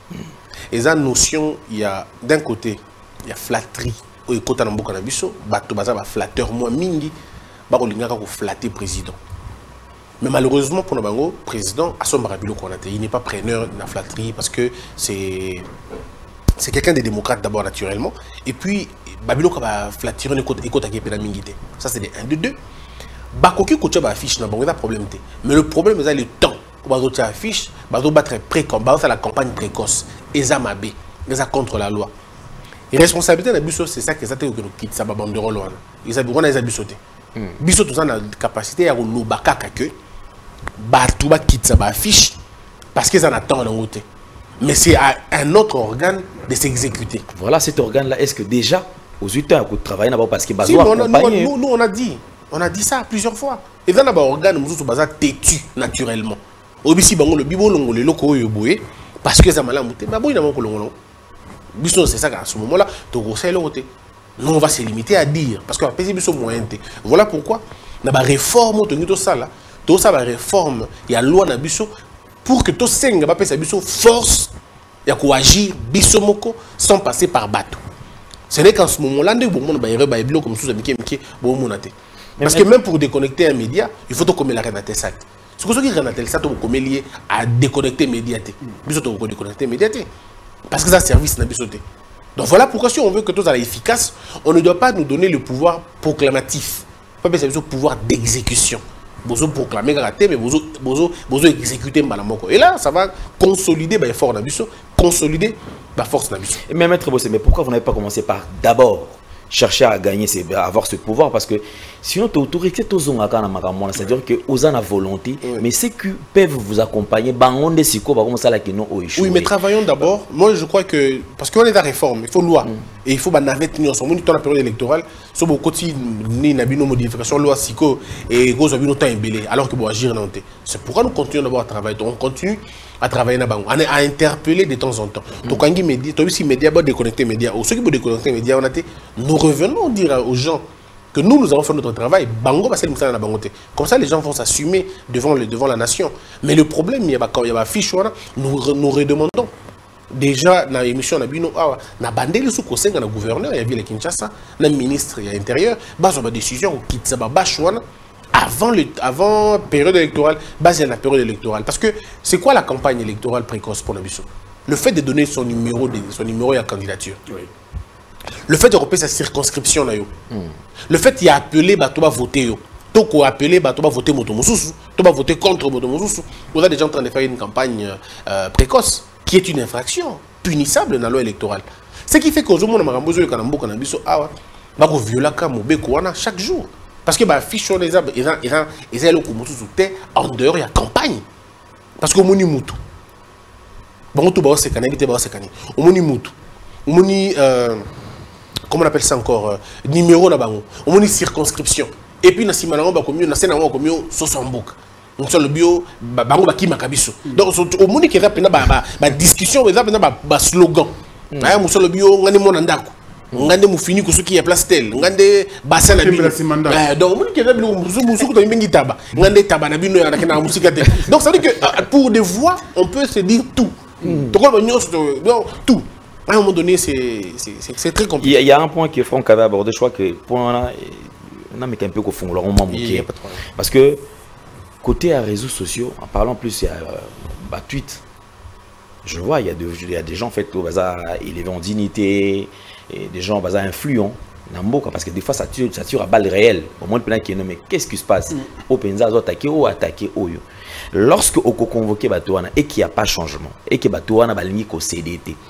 Et ça notion, il y a d'un côté, il y a flatterie. Au côté de Mboka Nabiso, bato baza ba flatteur moi mingi, ba ko lingaka ko flatter président. Mais malheureusement pour le président, à son barabilo qu'on a il n'est pas preneur de la flatterie parce que c'est c'est quelqu'un des démocrates d'abord naturellement. Et puis babilo ka flatter ne côté côté qui est mingité. Ça c'est un de deux. Bakoki kocha ba affiche na bango, pas problème té. Mais le problème c'est le temps. Bazo ta affiche, bazo battre précoce, bazo la campagne précoce. Eza mabé, eza contre la loi. Et responsabilité de Bisso, c'est ça que ça te quitte ça banderole wana. Ils ont besoin des Bissoté. Bisso tout ça a la capacité à rouler bakaka que batu ba quitte ça ba affiche parce qu'ils en attendent en haute. Mais c'est à un autre organe de s'exécuter. Voilà cet organe là, est-ce que déjà aux huit heures que travailler d'abord parce que si, on a, nous, nous, nous on a dit On a dit ça plusieurs fois. Et dans un organe, nous sommes têtus naturellement. Obisi bango le bibo longo le loko yoboé parce que ça m'a l'amour. Mais bon il a mon colon. Biso c'est ça qu'à ce moment-là, donc nous on va se limiter à dire parce que la P C B sont moyens. Voilà pourquoi na ba réforme to ça là, tout ça va réforme, il y a loi na biso pour que tout senga ba pesa biso force ya ko agir biso moko sans passer par bateau. Ce n'est qu'en ce moment-là ndé bon ba yere ba bilo comme sous amiki amiki bon monate. Parce que même pour déconnecter un média, il faut tout comme la Renate Sat. Ce que ce qui Renate Sat est lié à déconnecter médiaté. Biso to ko déconnecter médiaté. Parce que ça service n'a pas sauté. Donc voilà pourquoi si on veut que tout soit efficace, on ne doit pas nous donner le pouvoir proclamatif. Pas besoin de pouvoir d'exécution. Bozo proclamer raté mais bozo bozo bozo exécuter malamoko. Et là ça va consolider ba effort n'abiso, consolider la force n'abiso. Mais maître Bossé, mais pourquoi vous n'avez pas commencé par d'abord chercher à gagner, à avoir ce pouvoir parce que sinon tu autorités c'est-à-dire que aux en a volonté, oui. Mais ceux qui peuvent vous accompagner, oui, mais travaillons d'abord. Moi je crois que parce qu'on est dans la réforme, il faut loi mm. Et il faut bah navette tenir son monde dans la période électorale, sur beaucoup de ni nabino modification loi siko et gros abino temps embellé alors que bon agir non. C'est pourquoi nous continuons d'abord à travailler. Donc on continue à travailler là-bas, à interpeller de temps en temps. Donc quand il média, toi aussi média, bah déconnecter média, ou ceux qui veulent déconnecter média, on a été, nous revenons dire aux gens que nous, nous avons fait notre travail. Bango, bah c'est le message bangote. Comme ça, les gens vont s'assumer devant le devant la nation. Mais le problème, il y a quand il y a fiche, nous nous redemandons. Déjà dans l'émission, on a vu na bandé le sous conseil dans le gouverneur, il y a vu le Kinshasa, le ministre, il y a l'intérieur, bah sur la décision, on quitte ça, bah chouana. avant le avant période électorale, basé la période électorale. Parce que c'est quoi la campagne électorale précoce pour Nabiso? Le fait de donner son numéro de son numéro à candidature. Oui. Le fait de repérer sa circonscription là yo. Mm. Le fait d'y appeler bah tu vas voter yo. Donc on appeler bah tu vas voter moto mususu, tu vas voter contre moto mususu. On a des gens en train de faire une campagne euh, précoce qui est une infraction punissable dans la loi électorale. Ce qui fait qu'aujourd'hui on a rambozo kanambo kanabiso ah bah ko viola ka mobeko wana chaque jour. Parce que bah fiche sur les arbres ils ont ils ont ils ont le mususu en dehors il y a campagne. Parce que moni mutu. Bon tout bah c'est kanali te bah c'est kanali. Au moni mutu. Au moni euh, comment on appelle ça encore, euh, numéro là-bas, on a une circonscription. Et puis, on a un commune, on a un commune, soixante-bouc. On a le bio, on a qui makabiso. Donc, au monde qui est là, la discussion, il y a un slogan. On a le bio, on a mon andako. On a des fini que ceux qui y a place tel. On a des bassins à bio. Donc, au monde qui est là, on a des tabac. On a des tabac à bio, on a des musique. Donc, ça veut dire que pour des voix, on peut se dire tout. Donc, on a tout. À un moment donné, c'est très compliqué. Il y, y a un point que Franck avait abordé, je crois que point là, on a mis un peu qu'au fond, là, on m'a manqué. Parce que côté à réseaux sociaux, en parlant plus, il y a euh, bah, tweet. Je vois, il y, a de, il y a des gens en fait au bazar élevés en dignité, et des gens au bazar influents. Parce que des fois ça tire, ça tire à balles réelles. Au moins, plein qui est nommé, qu'est-ce qui se passe? Au Penza, attaqué ou attaqué au yo. Lorsque on convoqué Batouana et qu'il n'y a pas de changement, et que Batouana va ligner qu'au C D T.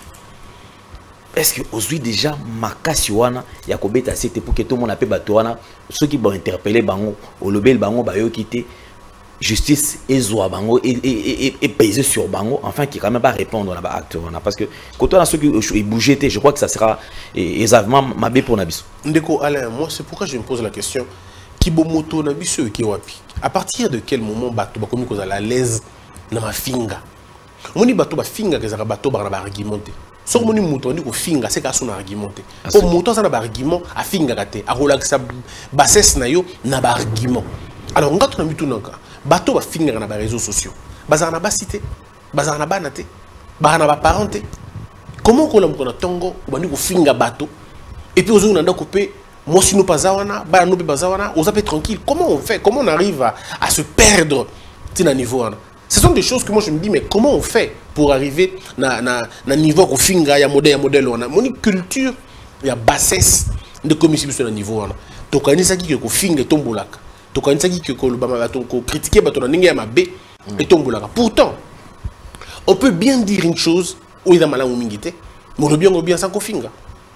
Est-ce que aujourd'hui déjà makasiwana ya kobeta c'était pour que tout le monde appelle Batouana ceux qui vont interpeller bango au lobel bango ba yo quitter justice et zoa bango et et et peser sur bango enfin qui quand même pas répondre à la acteur parce que quand on a ceux qui bouger je crois que ça sera exactement mabé pour Nabiso. Ndeko Alain, moi c'est pourquoi je me pose la question qui bomoto Nabiso qui wapi à partir de quel moment bato ba komi ko za la l'aise na ma finga moni bato ba finga que za bato ba na argumenter. Si on dit que finga, c'est son argument. Pour mouton, ça n'a pas argument à finga gâté. À relaxer sa bassesse na yo n'a pas argument. Alors on a tout mis tout dans cas. Bateau va finga dans les réseaux sociaux. Bazar n'a pas cité. Bazar n'a pas naté. Bazar n'a pas parenté. Comment on a tongo on dit que finga bateau. Et puis aujourd'hui on a coupé. Moi si nous pas zawana, ba nous pas zawana, on s'appelle tranquille. Comment on fait? Comment on arrive à, à se perdre à niveau là? Ce sont des choses que moi je me dis, mais comment on fait pour arriver à un niveau où finga, il y a modèle, il y a modèle, on a mon culture, il y a bassesse de commission sur le niveau. Donc on a ça qui est finga tombolak. Donc on a ça qui est critiquer bateau n'inga ma b et tombolak. Pourtant, on peut bien dire une chose où il y a malin ou mingité, mais le bien ou bien sans qu'on finga.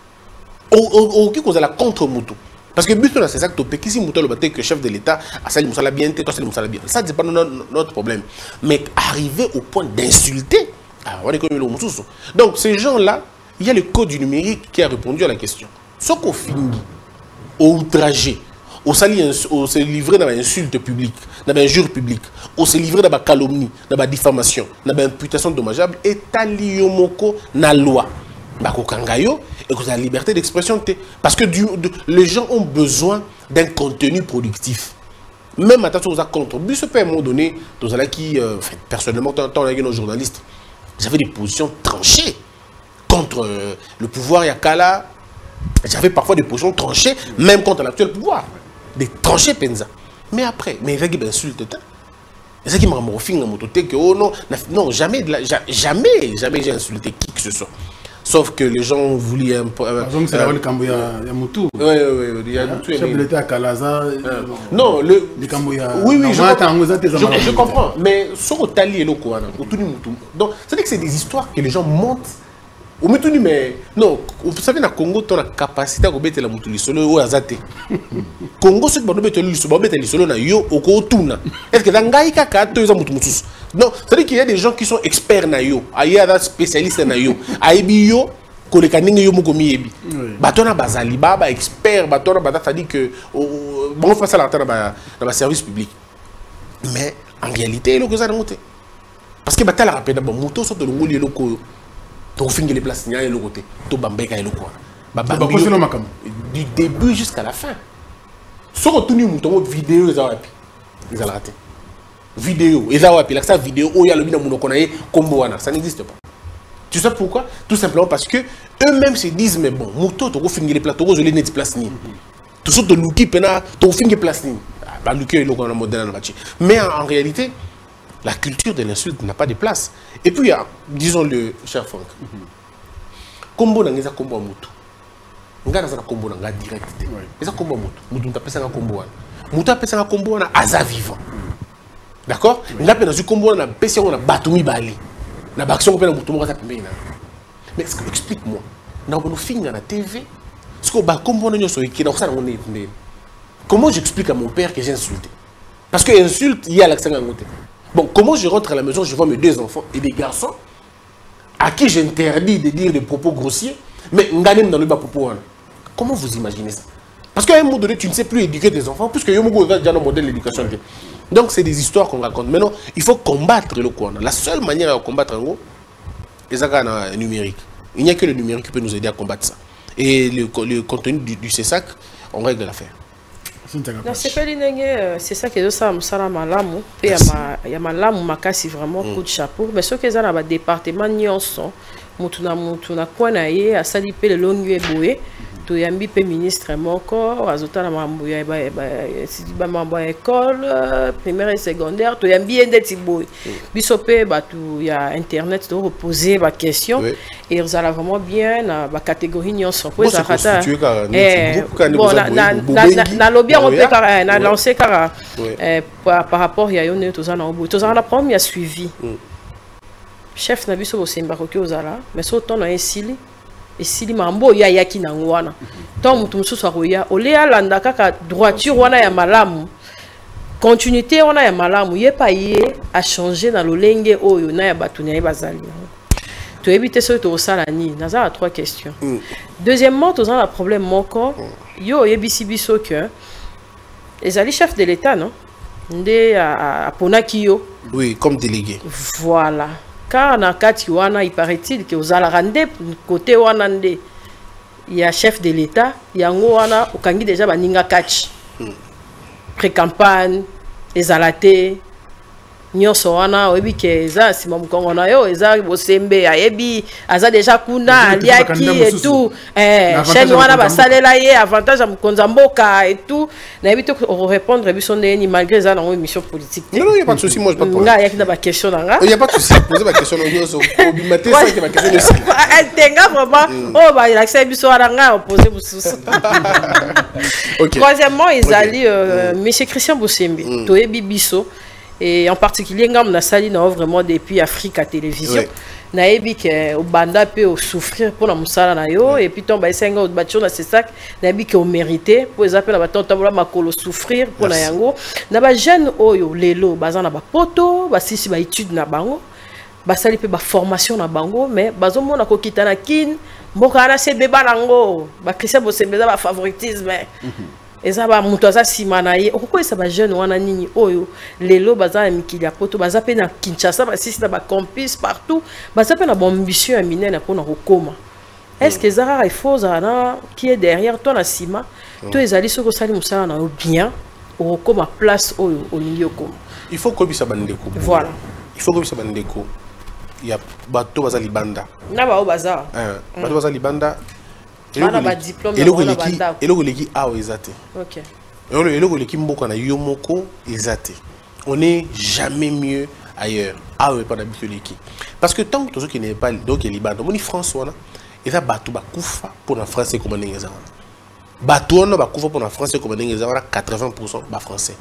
Au qui cause la contre moto. Parce que but c'est ça que tu si muto le bateau que chef de l'État a ça le bien toi c'est le bien ça c'est pas notre problème mais arriver au point d'insulter on est comme le mususu donc ces gens là il y a le code du numérique qui a répondu à la question ce qu'on finit au outragé au sali au se livrer dans l'insulte publique dans l'injure publique au se livrer dans la calomnie dans la diffamation dans l'imputation dommageable et taliomoko na loi bakokangayo et que la liberté d'expression parce que du, de, les gens ont besoin d'un contenu productif même à tant que contre but se peut à un moment donné dans la qui euh, enfin, personnellement tant que nos journalistes j'avais des positions tranchées contre euh, le pouvoir Yakala j'avais parfois des positions tranchées même contre l'actuel pouvoir des tranchées penza mais après mais il y a des insultes c'est ça qui m'a morphé que oh non non jamais jamais jamais j'ai insulté qui que ce soit. Sauf que les gens voulaient un peu. Donc c'est le Camboya Yamutu. Oui, oui, oui. Il y a Yamutu. Chef de l'État à Kalaza. Non, le. Camboya. Oui, oui, je, je, je comprends. Mais sur Otali et le Kouana, donc, c'est-à-dire que c'est des histoires que les gens montent. Au Mutuni, mais. Non, vous savez, dans le Congo, tu as la capacité à mettre la Mutuni solo ou à Zate. Congo, c'est que tu as mettre la solo na yo au Kotuna. Est-ce que dans Gaïka, tu as Mutuni? Non, c'est-à-dire qu'il y a des gens qui sont experts na yo, il y a des spécialistes na yo, aibi yo, kolekaninga yo moko miyebi. Batona bazali baba expert, batona bata ça dit que bon face à la dans le service public. Mais en réalité, il y a que ça monter. Parce que batala rappelle bon moto sur le ngoli loko. To fingi les places nya le côté, to bambeka et le quoi. Du début jusqu'à la fin. Sur retourner moto vidéo les arabi. Ils ont raté. Vidéo, et ça puis la vidéo où il y a le bina monokonaye combo ça n'existe pas. Tu sais pourquoi? Tout simplement parce que eux-mêmes se disent mais bon, moto to finir les plateaux, je les net place ni. Tout ça de l'outil pena, to finir place ni. Mais en, en réalité, la culture de l'insulte n'a pas de place. Et puis, disons-le, cher Franck, combo n'a pas combo à mutu. Nga na combo na direct. Eza combo mutu. Mutu ntapesa nga combo wana. Mutu apesa nga combo wana aza vivant. D'accord? Nga pe na zu combo na pesa nga na batumi bali. Na baction pe na mutu mo ka pembeni na. Mais explique-moi. Na bono finga na T V. Ce que ba combo na nyoso ikina ko sana ngone ndeni. Comment j'explique à mon père que j'ai insulté? Parce que insulte il y a l'accent à côté. Bon, comment je rentre à la maison, je vois mes deux enfants et des garçons à qui j'interdis de dire des propos grossiers, mais nganem dans le bas propos. Comment vous imaginez ça? Parce qu'à un moment donné, tu ne sais plus éduquer tes enfants, puisque Yomogo est déjà un modèle d'éducation. Donc, c'est des histoires qu'on raconte. Maintenant, il faut combattre le Kouana. La seule manière de combattre en gros, c'est le numérique. Il n'y a que le numérique qui peut nous aider à combattre ça. Et le, le contenu du, du C E S A C, on règle l'affaire. C'est ça que ça me sera malamu. Il y a malamu makasi vraiment coup de chapeau. Mais ce que ça dans le département nyonso, mutuna mutuna kwa na ye asali pe le longue boye. To yambi pe ministre moko azota na mambo ya ba si ba mambo ya école primaire et secondaire to yambi endeti boy biso pe ba tu ya internet to reposer ba question et ils allaient vraiment bien na ba catégorie nyonso po za kata eh bon na na na lobby on peut car na lancer car par rapport ya yone to za na obo to za na première suivi chef na biso bosemba ko ozala mais so ton na esili et si les mambo ya yaki na ngwana tant mutu mususu akoya olea landa kaka droiture wana ya malamu continuité wana ya malamu ye pa ye a changer dans lolenge oyo na ya batunya ye bazali to éviter ce to sala ni naza a trois questions. Mm. Deuxièmement, to za problème moko yo yebisi biso que les ali chef de l'état non ndé a ponaki yo oui comme délégué voilà. Car na kati wana il paraît-il que aux alarandé côté wana ndé il y a chef de l'état yango wana okangi déjà baninga catch pré-campagne les alaté nyonso wana oyebi ke eza sima mukongo na yo eza bosembe ayebi aza déjà kuna aliaki et tout eh chaîne wana basalela ye avantage à mukonza mboka et tout na yebi to répondre biso ndeni malgré ça dans une émission politique. Non non, il y a pas de souci, moi je pas de problème. Nga yaki na ba question nga. Il y a pas de souci, poser ma question nyonso obimate ça que ma question aussi. Tenga vraiment oh ba il accès biso wana nga poser bususu. OK. Troisièmement, ils allaient monsieur Christian Bosembe to yebi biso. Et en particulier, on a sali vraiment depuis Africa Télévision. On a vu que banda peut souffrir pour la musala na yo et puis tomba esenga batcho na c'est ça on a vu que on mérité pour les appeler la tonta bola makolo souffrir pour na yango na ba jeune oyo lelo bazana ba poto ba sisi ba étude na bango ba sali pe ba formation na bango mais bazo mona ko kitana kin mboka na se beba nango ba Christian Bosembe ba favoritisme. Eza ba mutu aza sima na ye okoko esa ba jeune wana nini oyo lelo baza na mikili ya poto baza pe na Kinshasa basisi na ba campus partout baza pe na ba ambition ya minene pona kokoma est-ce que Zara il faut Zara qui est derrière toi na sima to ezali soko sali musala na bien okoma place oyo olingi okoma il faut ko bisa bandeko voilà il faut ko bisa bandeko ya bato baza libanda na ba o baza eh bato baza libanda bana ba diplôme et le banda et le leki a ezate OK et le le leki mboka na yomoko ezate on n'est jamais mieux ailleurs ah ouais pas d'habitude leki parce que tant que tout ce qui n'est pas donc libanda moni France wana et ça bato ba kufa pour la France comme ndenge wana bato wana ba kufa pour la France comme ndenge wana quatre-vingts pour cent ba français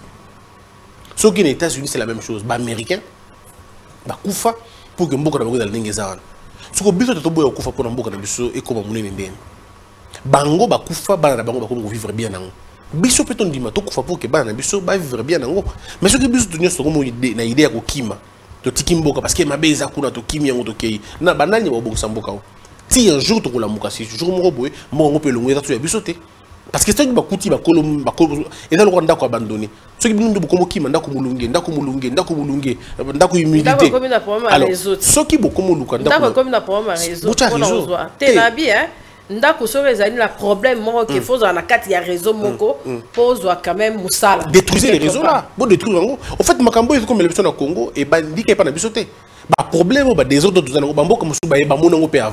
ceux qui sont aux États-Unis c'est la même chose ba américain ba kufa pour que mboka na bango ndenge wana ce que biso to boya kufa pour mboka na biso et comme munene ndene bango bakufa bana na bango bakomo vivre bien nango biso peut on dima to kufa pour que bana na biso ba vivre bien nango mais ce que biso tunyo so comme na idée ya kokima to tikimboka parce que mabeza kuna to kimia ngo to kei na banani ba bongisa mboka si un jour to kola muka si jour mo boye mo ngo pe longo to ya biso te parce que c'est ba kuti ba kolo ba kolo et ça le rwanda ko abandonner ce qui bindu bokomo kima ndako mulunge ndako mulunge ndako mulunge ndako humilité alors ce qui bokomo luka ndako comme na problème réseau pour na bien ndako so ezali la problème moko qu'il faut dans la carte il y a réseau moko pose quand même musala détruire les réseaux là bon détruire en en fait makambo est comme l'élection au Congo et bandika pas na bisoté ba problème ba des autres dans ba mboka musu ba ba monango pe avant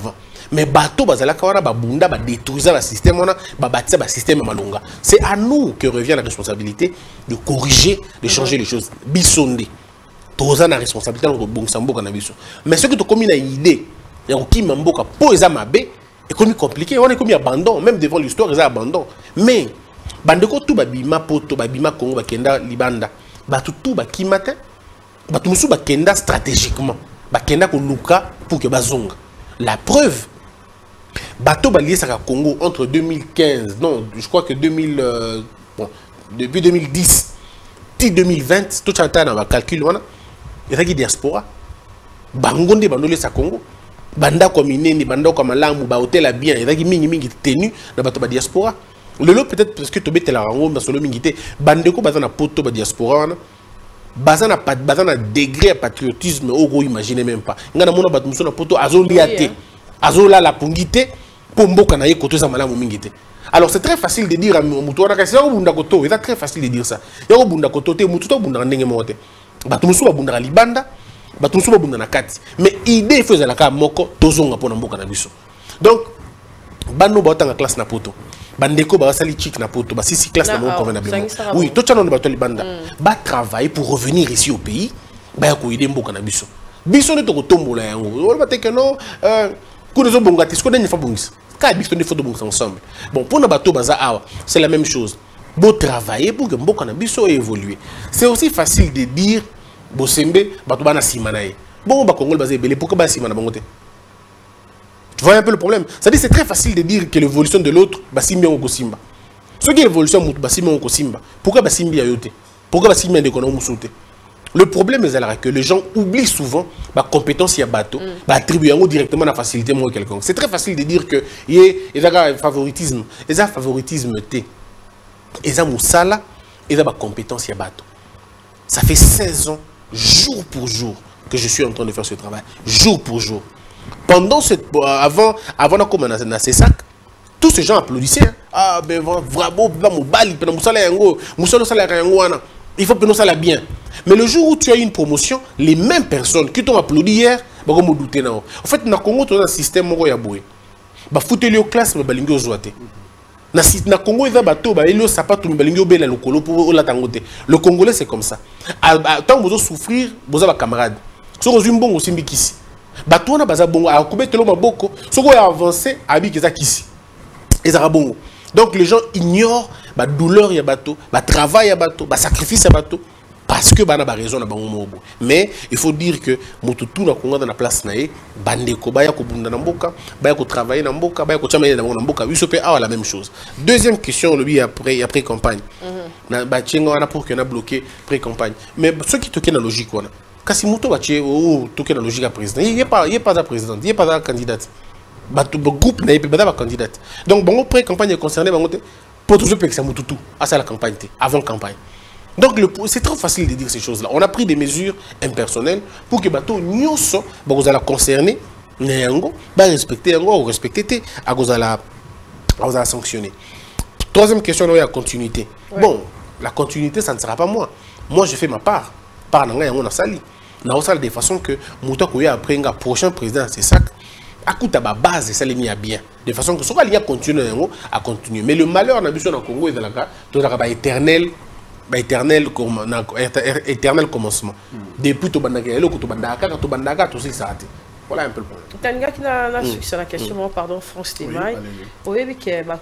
mais bateau bazalaka wana babunda ba détruire le système wana ba bâtir ba système malonga. C'est à nous que revient la responsabilité de corriger, de changer les choses. Bisonde. Toza na responsabilité de bongisa mboka na biso. Mais ce que tu comme une idée, ya ko mboka po eza mabe, et comme compliqué, on est comme abandon, même devant l'histoire eza abandon. Mais bandeko tout babima poto babima Congo bakenda libanda. Batu tout bakimata, batu musu bakenda stratégiquement. Bakenda ko luka pour que bazonga. La preuve, bateau balié ça Congo entre deux mille quinze, non, je crois que deux mille, euh, bon, depuis deux mille dix, deux mille vingt, tout ça dans ma calcul, il y a des diaspora. Bangonde bandolé sa Congo, banda comme ineni, banda comme l'amour, ba hôtel à bien, il y a des mingi mingi tenu dans bateau ba diaspora. Le lot peut-être parce que tu bête la rango, mais solo mingité, bandeko bazana poto ba diaspora. Bazana pas bazana degré de patriotisme au imaginez même pas ngana mona bat muso na poto azoliate azola la pungité pombo kana ye koto za malamu mingité. Alors c'est très facile de dire à muto na kasi au bunda koto, c'est très facile de dire ça ya au bunda koto te muto to bunda ndenge mote bat muso ba bunda libanda bat muso ba bunda na kati, mais idée faut la ka moko tozonga pona mboka na biso. Donc bano ba tanga classe na poto bandeko ba sali chic na poto ba sisi classe na moko convenablement. Oui, tout ça non ba to libanda ba travailler pour revenir ici au pays ba ko idée mboka na biso biso ne to ko tombola yango wala ba te que non euh ko dezo bongati ko denye fa bongisa ka biso ne faut de bongisa ensemble. Bon pour na bato baza awa c'est la même chose, beau travailler pour que mboka na biso évoluer. C'est aussi facile de dire bo sembe bato bana simanaye bon ba Congol bazé belé pourquoi ba simana bangote. Tu vois un peu le problème. C'est-à-dire c'est très facile de dire que l'évolution de l'autre, Bassimbi on Kosimba. Ce qui est l'évolution de Bassimbi on Kosimba. Pourquoi Bassimbi a yoté? Pourquoi Bassimbi a déconné sauté? Le problème est que les gens oublient souvent la compétence y a bateau, bah attribuer directement la facilité moi quelqu'un. C'est très facile de dire que il y a un favoritisme, il y a un favoritisme T, il y a un moussala, il y a une compétence y a bateau. Ça fait seize ans, jour pour jour, que je suis en train de faire ce travail, jour pour jour. Pendant cette avant avant comme dans ces sacs, tous ces gens applaudissaient. Hein. Ah ben vraiment mon bali pendant musala yango, musala sala yango ana. Il faut que nous ça bien. Mais le jour où tu as une promotion, les mêmes personnes qui t'ont applaudi hier, bah comme douter non. En fait, na Congo tu as un système moko ya boy. Ba fouter classe ba balingi ozoate. Na na Congo il va bateau ba elio sapato balingi obela lokolo pour la tangote. Le Congolais c'est comme ça. Tant vous souffrir, vous avez camarade. So ko zumbo osimbi kisi. Bato na baza bongo a kubetelo maboko soko ya avancer abi keza kisi ezara bongo. Donc les gens ignorent ba douleur ya bato, ba travail ya bato, ba sacrifice ya bato parce que bana ba raison na bango mobo. Mais il faut dire que mututu na Congo dans la place nae bandeko baya ko bunda na mboka, baya ko travailler na mboka, baya ko chamaye na mboka, bisope a la même chose. Deuxième question le après après campagne. Na ba tchenga wana pour que na bloqué pré campagne. Mais ce qui toke na logique wana kasi muto bache ou toke na logique à président, il y a pas il y a pas à président, il y a pas à candidat. Ba tout groupe na pas ba candidat. Donc bon pré campagne est concerné bango te pour toujours que ça mututu à ça la campagne avant campagne. Donc c'est trop facile de dire ces choses là. On a pris des mesures impersonnelles pour que bato nyoso ba vous la concerner nyango ba respecter yango respecter te à cause la à la sanctionner. Troisième question là, il y a continuité. Ouais. Bon, la continuité ça ne sera pas moi. Moi je fais ma part. Par nanga yango na sali. Na osala de façon que muto ko ya après nga prochain président c'est ça. Akuta ba base ça les mis à bien. De façon que soit il y a continuer yango à continuer. Mais le malheur na biso na Congo est dans la cas to ba éternel ba éternel comme éternel commencement. Depuis to bandaka eloko to bandaka to bandaka to ça. Voilà un peu le problème. Tanga qui na na sur la question pardon France Témaï. Oyebi que ba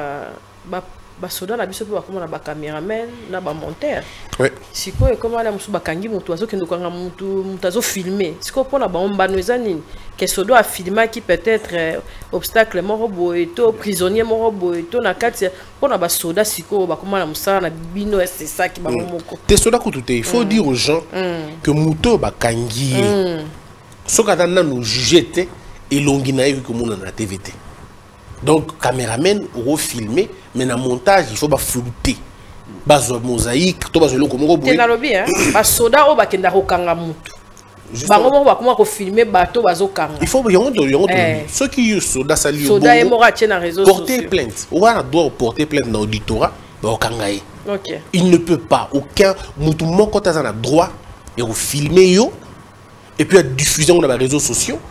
ba ba soda na biso pe bakoma na ba cameraman na ba monteur. Oui. Siko e koma na musu bakangi mutu azo kendo kanga mutu mutu azo filmer. Siko pona ba ombano ezani que sodo a filmer qui peut-être euh, obstacle moko boye to prisonnier moko boye to na kati pona ba soda siko bakoma na musala na bino c'est ça qui ba moko. Te soda kututé, il faut mm. dire aux gens mm. que muto bakangi. Mm. Soka tanda nous juger et longina vu que mon na T V T. Donc, caméraman, on filmer, mais dans le montage, il faut flouter. Bazo mosaïque, tout bazo loko moko boy. Tena lobi hein. Ba soda o ba kenda ko kanga mutu. Ba ngomo ba kuma ko filmer bato bazo kanga. Il faut yongo yongo ceux qui soda sali au soda e mora tena réseau social. Porter plainte. On va doit porter plainte dans l'auditorat, ba kanga yi. OK. Il ne peut pas aucun mutu moko tazana droit et au filmer yo et puis à diffuser dans les réseaux sociaux.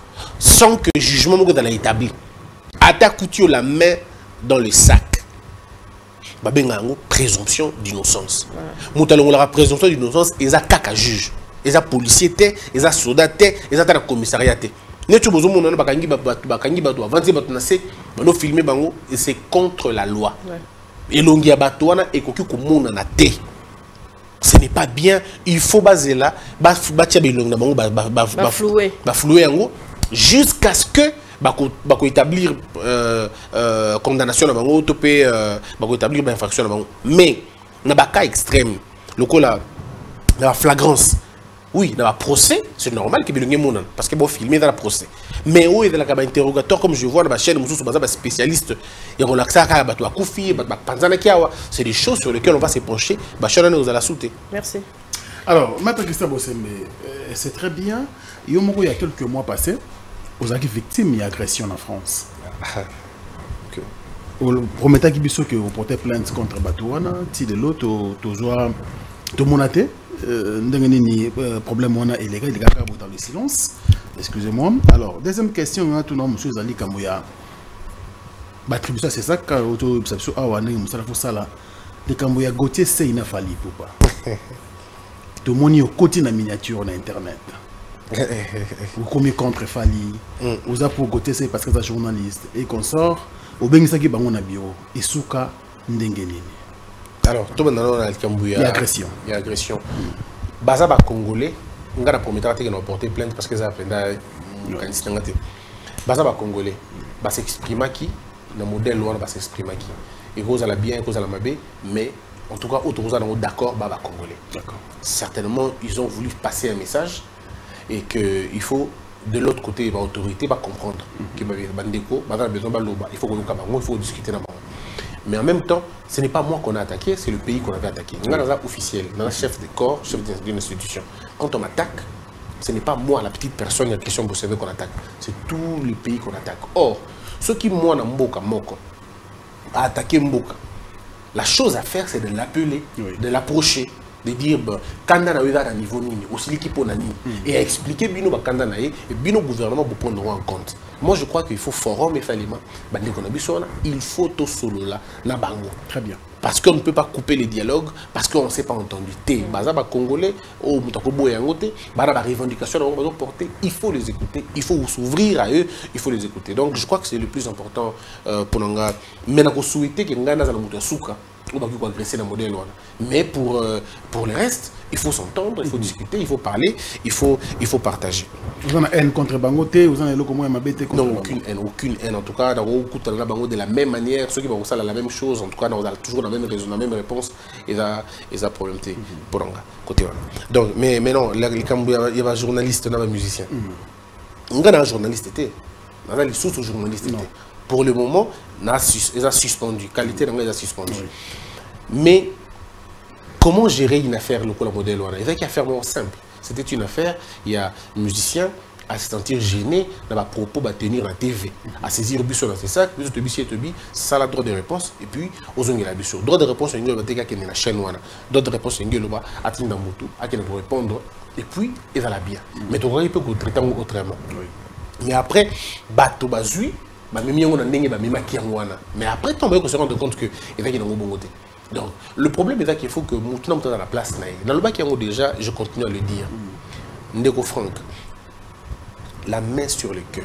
sans que le jugement soit établi. Attaque couture la main dans le sac. Babengango présomption d'innocence. Moutalongo la présomption d'innocence, ils a caca juge, ils a policier, ils a soldat, ils a commissariat. Ne tu besoin mon bakangi bakangi bato avancer bato nase, bano filmer bango et c'est contre la loi. Et longia bato wana ekoki ko mona na te. Ce n'est pas bien, il faut baser là, ba ba tia bilong na bango ba ba ba flouer. Ba flouer yango jusqu'à ce que bako bako établir euh, euh, condamnation na bango topé euh, bako établir ba infraction na bango. Mais na ba cas extrême, le coup là la flagrance. Oui, dans le procès, c'est normal que bilonge monan parce que bon filmer dans le procès. Mais où est dans la interrogatoire comme je vois dans la chaîne mususu baza ba spécialiste et on l'accès à bato akufi ba panzana kiawa, c'est des choses sur lesquelles on va se pencher, ba chana nous allons sauter. Merci. Alors, Maître Christian Bossembe, euh, c'est très bien. Il y a quelques mois passés, vous avez victime d'agression en France. Okay. Vous promettez que vous portez plainte contre Batouana, si de l'autre, tout le monde a été. Problème on a illégal, il y a dans le silence. Excusez-moi. Alors, deuxième question, tout le monde, M. Zali Kamouya. L'attribution, c'est ça, quand vous avez dit, ah, vous ça là. Le Kamouya Gauthier, c'est une falli pour pas. Tout le monde est au côté de la miniature sur Internet. Vous commis contre Fali. Vous avez pour Gauthier, c'est parce que c'est un journaliste. Et qu'on sort, au Bengisaki Bangon à bureau. Et Souka Ndengenini. Alors, tout le monde a il y a agression. Il y a agression. Baza ba Congolais, on a promis de porter plainte parce que ça a fait un Baza ba Congolais, va s'exprimer qui, le modèle loin va s'exprimer qui. Et cause à la bien, cause à la mabé, mais en tout cas, autour de d'accord, bah Congolais. D'accord. Certainement, ils ont voulu passer un message et qu'il faut de l'autre côté, l'autorité va comprendre que Bandeko, il faut il faut discuter d'abord. Mais en même temps, ce n'est pas moi qu'on a attaqué, c'est le pays qu'on avait attaqué. Nous avons un officiel, nous avons un chef de corps, chef d'une institution. Quand on attaque, ce n'est pas moi, la petite personne, la question vous savez qu'on attaque. C'est tout le pays qu'on attaque. Or, ceux qui, moi, dans Mboka, Moko, a attaqué Mboka, la chose à faire, c'est de l'appeler, oui. de l'approcher, de dire, quand on a un niveau nini, aussi l'équipe on a nini, et à expliquer bino bakanda na et bino gouvernement pour prendre en compte. Moi, je crois qu'il faut forum et falima, il faut tout solo là, na bango. Très bien. Parce qu'on ne peut pas couper les dialogues, parce qu'on ne s'est pas entendu. Té, baza ba congolais, oh mutakobo yangote, bara ba revendication on va porter, il faut les écouter, il faut s'ouvrir à eux, il faut les écouter. Donc, je crois que c'est le plus important euh, pour nous. Mais nous souhaiter que nous ayons souka. Agresser le modèle. Mais pour, euh, pour le reste, il faut s'entendre, il faut discuter, il faut parler, il faut, il faut partager. Vous avez une haine contre Bangote, vous avez une contre Non, aucune haine, aucune haine. En tout cas, de la même manière, ceux qui vont faire la même chose, en tout cas, on a toujours la même raison, la même réponse, et ça, et ça problème pour côté. Donc, mais, mais non, il y a un journaliste, il y a un musicien. On a un journaliste, il y a un sous-journaliste. Pour le moment, ils ont suspendu. La qualité de a suspendu. Oui. Mais comment gérer une affaire le modèle? Il y a une affaire simple. C'était une affaire, il y a un musicien à se sentir gêné dans la propos à tenir la T V, à saisir le bus dans ses sacs, le bus et le bus, ça la droit de réponse, et puis aux ongles la bus. Droit de réponse, il y a une chaîne, d'autres réponses, il y a une atteinte dans moto, à qui pour répondre, et puis il va la bien. Mais tu aurais pu traiter autrement. Mais après, bateau bazui. Mais après, on se rend compte que il y a bon côté. Donc, le problème est qu'il faut que nous sommes dans la place. Dans le bac, déjà, je continue à le dire. Ndeko Franck, la main sur le cœur.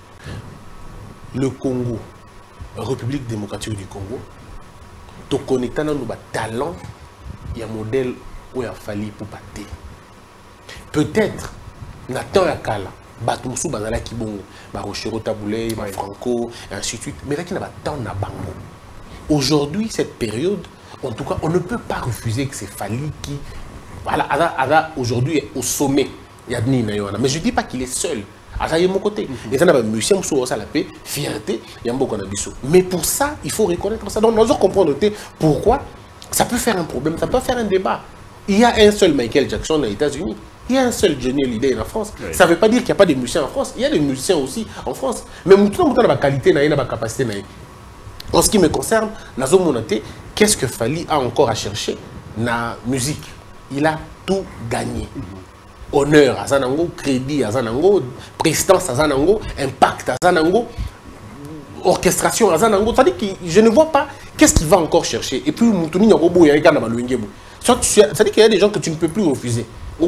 Le Congo, la République démocratique du Congo, tu connais nos talents, il y a un modèle où il a fallu pour battre. Peut-être, Nathan Yakala. Batumusu bazala kibongo ba Rochero Taboulé, ba Franco, et ainsi de suite. Mais là qui n'a pas tant na bango. Aujourd'hui, cette période, en tout cas, on ne peut pas refuser que c'est Fali qui, voilà, Ada aujourd'hui est au sommet. Il y a Nina Yohana. Mais je ne dis pas qu'il est seul. Ada est mon côté. Et ça n'a pas musicien, Moussou, ça la paix, fierté, il y a beaucoup d'abissou. Mais pour ça, il faut reconnaître ça. Donc, nous devons comprendre pourquoi ça peut faire un problème, ça peut faire un débat. Il y a un seul Michael Jackson aux États-Unis. Il y a un seul Johnny Hallyday en France. Oui. Ça ne veut pas dire qu'il n'y a pas de musiciens en France. Il y a des musiciens aussi en France. Mais tout le monde a la qualité, la capacité. En ce qui me concerne, qu'est-ce que Fali a encore à chercher? La musique. Il a tout gagné. honneur à Zanango, crédit à Zanango, prestance à Zanango, impact à Zanango, orchestration à Zanango. C'est-à-dire que je ne vois pas qu'est-ce qu'il va encore chercher. Et puis, c'est-à-dire qu'il y a des gens que tu ne peux plus refuser.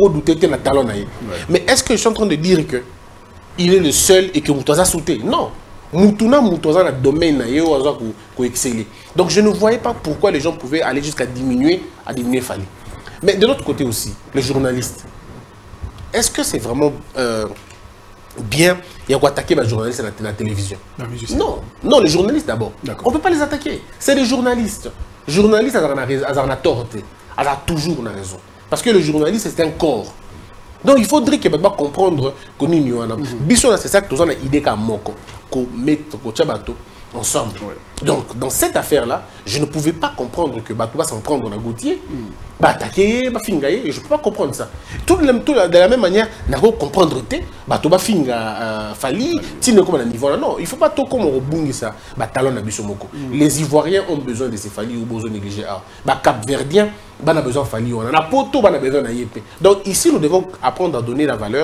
Mais est-ce que je suis en train de dire que il est le seul et que Moutoisa sauté? Non. Moutuna Moutoisa dans le domaine qui exceller. Donc je ne voyais pas pourquoi les gens pouvaient aller jusqu'à diminuer, à diminuer Fali. Mais de l'autre côté aussi, les journalistes. Est-ce que c'est vraiment euh, bien il y a attaquer les journalistes à la télévision? Non, non, non, les journalistes d'abord. On ne peut pas les attaquer. C'est les journalistes. Les journalistes, ils ont tort. Ils ont toujours raison. Parce que le journaliste, c'est un corps. Donc il faudrait que nous comprendre que nous avons c'est ça que nous avons idée qu'à Moko, qu'on mette ensemble. Donc dans cette affaire-là, je ne pouvais pas comprendre que Batou va s'en prendre dans Gauthier, va attaquer, va fingayer, et je ne peux pas comprendre ça. Tout de la même manière, nous avons comprendre que Batou va finga Fali, si nous sommes à niveau là, non, il ne faut pas tout comme on ça, talon à Bissomoko. Les Ivoiriens ont besoin de ces Fali ou besoin de négliger. Cap Verdien, on a besoin de Fali, on a poto, on a besoin de Yépé. Donc ici, nous devons apprendre à donner la valeur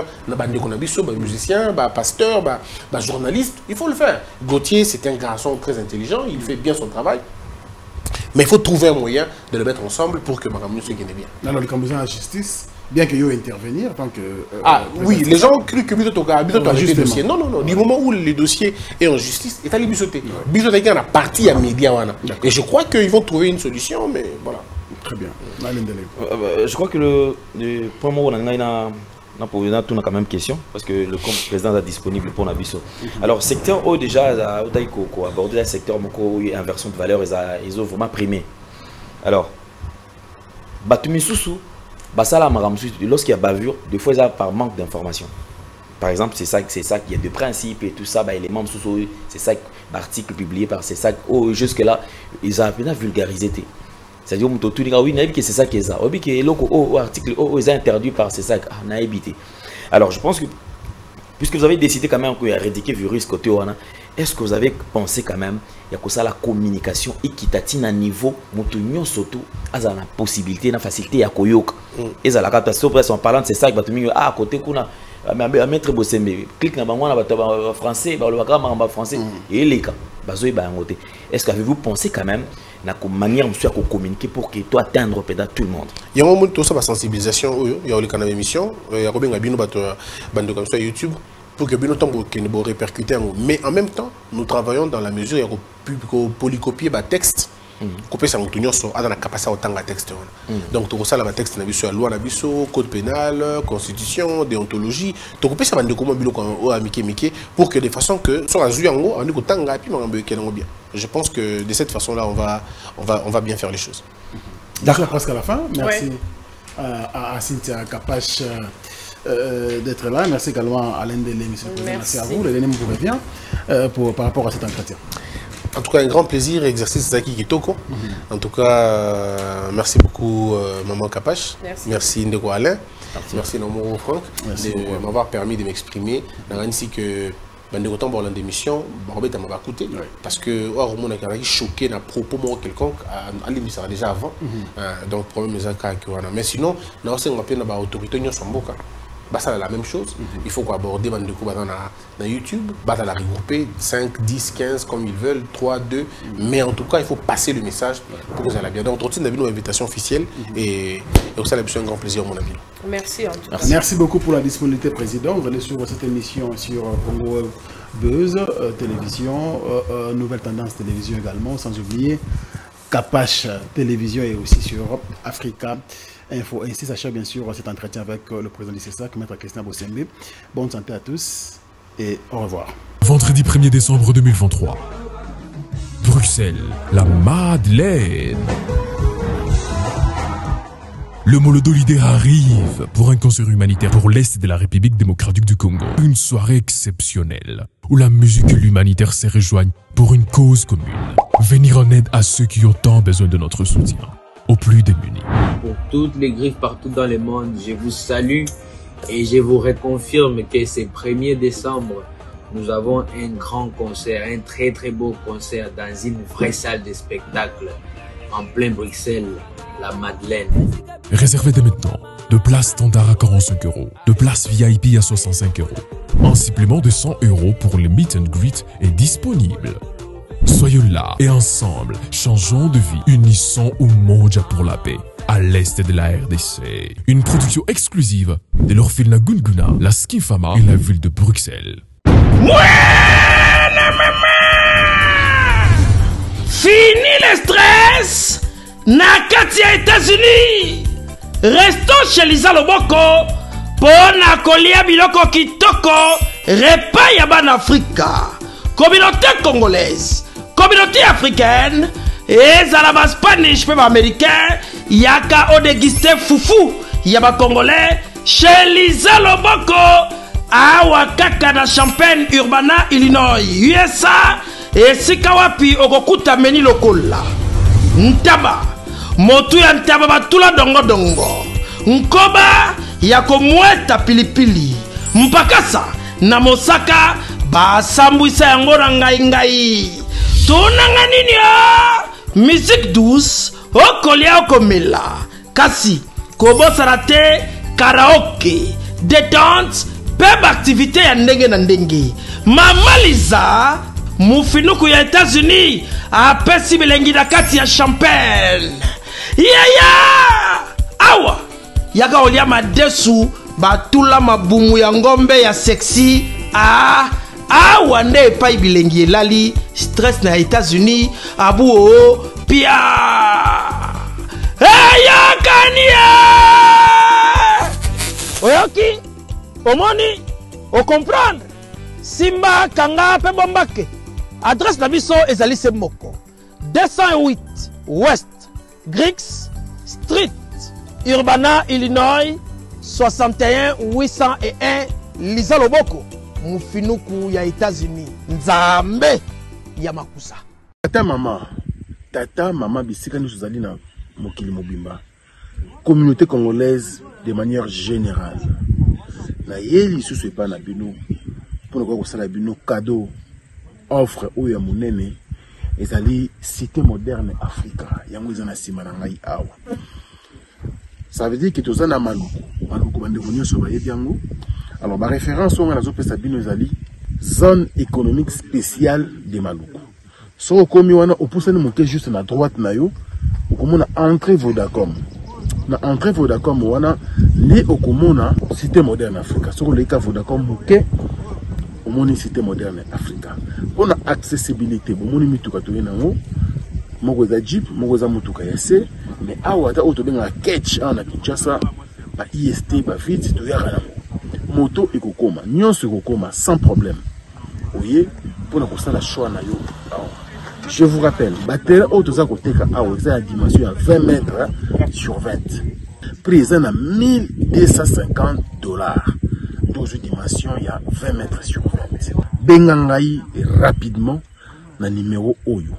à musiciens, pasteurs, journalistes. Il faut le faire. Gauthier, c'est un garçon très intelligent, il fait bien son travail. Mais il faut trouver un moyen de le mettre ensemble pour que Maramou se gagne bien. Alors, le besoin de la justice, bien qu'il y ait intervenir, tant que. Euh, ah oui, les gens ont cru que Bisoto a arrêté le dossier. Non, non, non. Du moment où le dossier est en justice, il est allé Bisoté. Bisoto est en partie à média. Et je crois qu'ils vont trouver une solution, mais voilà. Très bien. Euh, je crois que le, le premier mot, on a on a quand même question parce que le président est disponible pour Nabiso. Alors secteur où déjà abordé le secteur où il y a inversion de valeur, ils ont vraiment primé. Alors Batumi Soussou, lorsqu'il y a bavure, des fois ils par manque d'information. Par exemple, c'est ça, c'est ça qu'il y a de principes et tout ça, bah, les membres Soussou, c'est ça, l'article publié par c'est ça, oh, jusque là ils ont à peine vulgarisé. C'est-à-dire que c'est ça qui est ça. L'article est interdit par c'est ça qu'on a évité. Alors je pense que, puisque vous avez décidé quand même qu'il y a éradiqué le virus côté Oana, est-ce que vous avez pensé quand même il y a que ça la communication équitative à niveau moutunion surtout à la possibilité la facilité à koyok et ça la catastrophe en parlant de c'est ça qui va te dire ah côté kuna maître Bossembe clique na bango na français ba le bakama français et les cas bazo ba ngoté. Est-ce que avez-vous pensé quand même la manière de communiquer pour que toi atteindre peut-être tout le monde? Il y a un moment tout ça la sensibilisation, il y a le canal d'émission, il y a Robin Gabino bande comme ça YouTube pour que Bino tombe que nous répercuter. Mais en même temps, nous travaillons dans la mesure où il y a polycopier le texte. Copier ça nous sur à la capacité autant de texte. Donc tout ça la texte na biso la loi na biso code pénal, constitution, déontologie. Donc copier ça bande comment bilo au amike mike pour que de façon que soit azuango on ko tanga et puis mambe kelango bien. Je pense que de cette façon là on va on va on va bien faire les choses. D'accord, presque à la fin. Merci ouais. à, à Cynthia Kapash euh, d'être là. Merci également à Alain Delé, monsieur le président. Merci à vous. Le dernier mot vous revient euh, pour par rapport à cet entretien. En tout cas, un grand plaisir, exercice Zaki Kitoko. Mm-hmm. En tout cas, euh, merci beaucoup, euh, Maman Kapash. Merci, merci Ndeko Alain. Merci, merci Nomoro Franck merci de m'avoir permis de m'exprimer. Ainsi que Bandeko Tambo dans l'émission, Robert m'a écouté. Parce que, oh, on a choqué à propos de quelconque, à l'émission déjà avant. Mm-hmm. euh, donc, le problème est que mais sinon, nous avons appelé l'autorité de Samboka. Bah, ça la même chose. Mm-hmm. Il faut aborder dans YouTube, bah, la regrouper cinq, dix, quinze comme ils veulent, trois, deux. Mm-hmm. Mais en tout cas, il faut passer le message pour que ça aille bien. Donc, on a une invitation officielle mm-hmm. et, et ça, c'est un grand plaisir, mon ami. Merci en tout cas. Merci. Merci beaucoup pour la disponibilité, Président. Vous allez suivre cette émission sur Congo Buzz, euh, télévision, euh, euh, Nouvelle Tendance Télévision également, sans oublier Kapash Télévision et aussi sur Africa Info. Ainsi s'achève bien sûr cet entretien avec le président du C E S A C, Maître Christian Bossembe. Bonne santé à tous et au revoir. Vendredi premier décembre deux mille vingt-trois. Bruxelles, la Madeleine. Le Molodo Leader arrive pour un concert humanitaire pour l'Est de la République démocratique du Congo. Une soirée exceptionnelle où la musique et l'humanitaire se rejoignent pour une cause commune. Venir en aide à ceux qui ont tant besoin de notre soutien, aux plus démunis. Pour toutes les griffes partout dans le monde, je vous salue et je vous reconfirme que ce premier décembre, nous avons un grand concert, un très très beau concert dans une vraie salle de spectacle en plein Bruxelles. la Madeleine. Réservez dès maintenant de places standard à quarante-cinq euros, de places V I P à soixante-cinq euros. Un supplément de cent euros pour le meet and greet est disponible. Soyons là et ensemble, changeons de vie. Unissons Umoja pour la paix à l'est de la R D C. Une production exclusive de l'orphelinat Gunguna, la Skinfama et la ville de Bruxelles. Fini le stress nakati ya États-Unis. Restons chez Lisa Loboko pona kolia biloko kitoko repas ya ban Afrika. Communauté congolaise, communauté africaine, ezala ba Spanish pe ba américain, yaka o déguster foufou ya ba congolais chez Lisa Loboko awa kaka na Champaign Urbana Illinois U S A. Esika wapi okokuta meni lokola ntaba motu ya ntaba batula dongo dongo nkoba ya komweta pilipili mpakasa na mosaka basambwisa yango na ngai ngai tunanga nini ya musique douce okolia okomela kasi kobosana te karaoke détente peba activité ya ndenge na ndenge mamaliza mufinuku ya États-Unis apesi bilengi na kati ya Champagne yaya awa yaka olia madesu batula mabumu ya ngombe ya sexy a awa nde epai bilengi elali stress na États-Unis abu o pia eya kania oyoki omoni o comprendre simba kanga pe bombake. Adresse la biso ezali se moko deux cent huit West Griggs Street Urbana Illinois soixante et un huit cent un Lisa Loboko mufinuku ya États-Unis nzambe ya makusa. Tata mama tata mama bisika nous zali na mokili mobimba communauté congolaise de manière générale na yeli susu epa na bino pour ko sala bino cadeau offre ou ya monene ezali cité moderne Africa yango ezana sima na ngai awa. Ça veut dire que tous na maluku maluku bande vonyo so ba yango. Alors ma référence on a zo pesa bino ezali zone économique spéciale de maluku. So komi wana opusani monter juste na droite na yo okomona entrée Vodacom. Na entrée Vodacom wana li okomona cité moderne Africa. So le ka Vodacom moke mon cité moderne Africa. On a accessibilité, bon mituka to yenango, moko za jeep, moko za mutuka yase, mais awa ta auto benga catch en Kinshasa, ba I S T ba vite to yaka moto ekokoma, nyonso ekokoma sans problème. Oye, pour na kosala choix na yo. Je vous rappelle, batterie auto za koteka awa za dimension à vingt mètres sur vingt. Prix à mille deux cent cinquante dollars. douze dimensions, il y a vingt mètres sur vingt. Bengangai rapidement na numéro Oyo.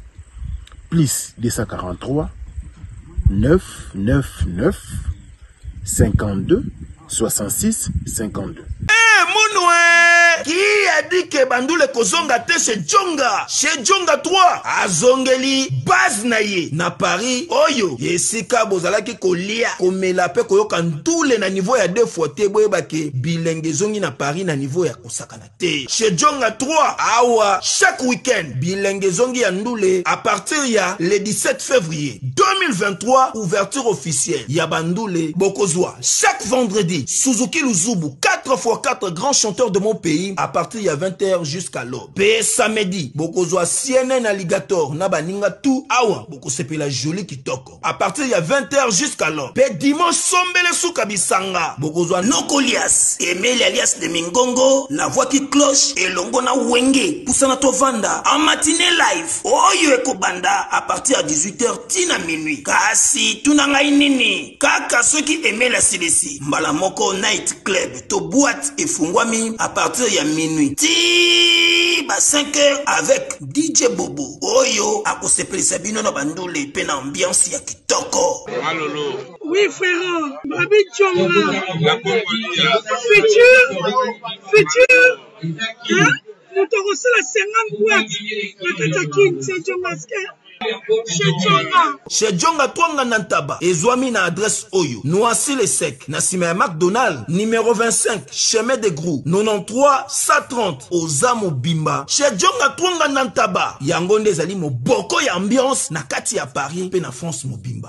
Plus deux cent quarante-trois neuf neuf neuf cinquante-deux soixante-six cinquante-deux. Eh Mounoué, qui a dit que Bandoule Kozonga te chez Djonga, chez Djonga trois, à Zongeli, base naye, na Paris, Oyo, Yesika Bozalaki kolia, komela pe koyo kantoule na niveau ya deux fois te boye bake, bilenge zongi na Paris na niveau ya kosakana te. Chez Djonga trois, awa, chaque week-end, bilenge zongi ya ndoule, à partir ya le dix-sept février deux mille vingt-trois, ouverture officielle, ya Bandoule, Bokozwa, chaque vendredi, Suzuki Luzubu, quatre fois quatre grands chanteurs de mon pays, à partir il y a vingt heures jusqu'à l'aube. P samedi, Bokozwa C N N Alligator, Nabaninga tout, awa, Boko sepe la jolie kitoko. À partir il y a vingt heures jusqu'à l'aube. P dimanche sombele soukabisanga, Bokozwa Nokolias, Emile alias de Mingongo, la voix qui cloche, et longo na wenge, Poussana Tovanda, en matinée live, Oyo Eko Banda, à partir à dix-huit heures, tina minuit. Kasi, tunanga inini, kaka ceux qui aimaient la C D C, Malamoko Night Club, to boîte et fungwami, à partir ya minuit. Ti ba cinq heures avec D J Bobo. Oyo akosepeli sabino na bandule pe na ambiance ya kitoko. Malolo. Oui frère, Babi Tchonga. La Congolia. Futur. Futur. Hein? Nous t'aurons la cinquante boîtes. La Katakine, c'est John Masquer. chez Djonga Twanga Nantaba ezwami na adresse oyo Noisy le Sec na sima ya McDonald numéro vingt-cinq chemin de Grou quatre-vingt-treize cent trente Oza Mobimba chez Djonga Twanga Nantaba yango nde ezali moboko ya ambiance na kati ya Paris pe na France Mobimba.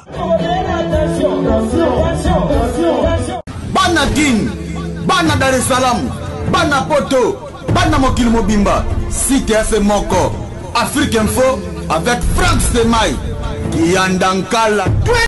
Bana Guine, Bana Dar es Salaam, Bana Poto, Bana Mokili Mobimba, C T F Moko, Afrique Info avec Franck Semaï, Yandankala.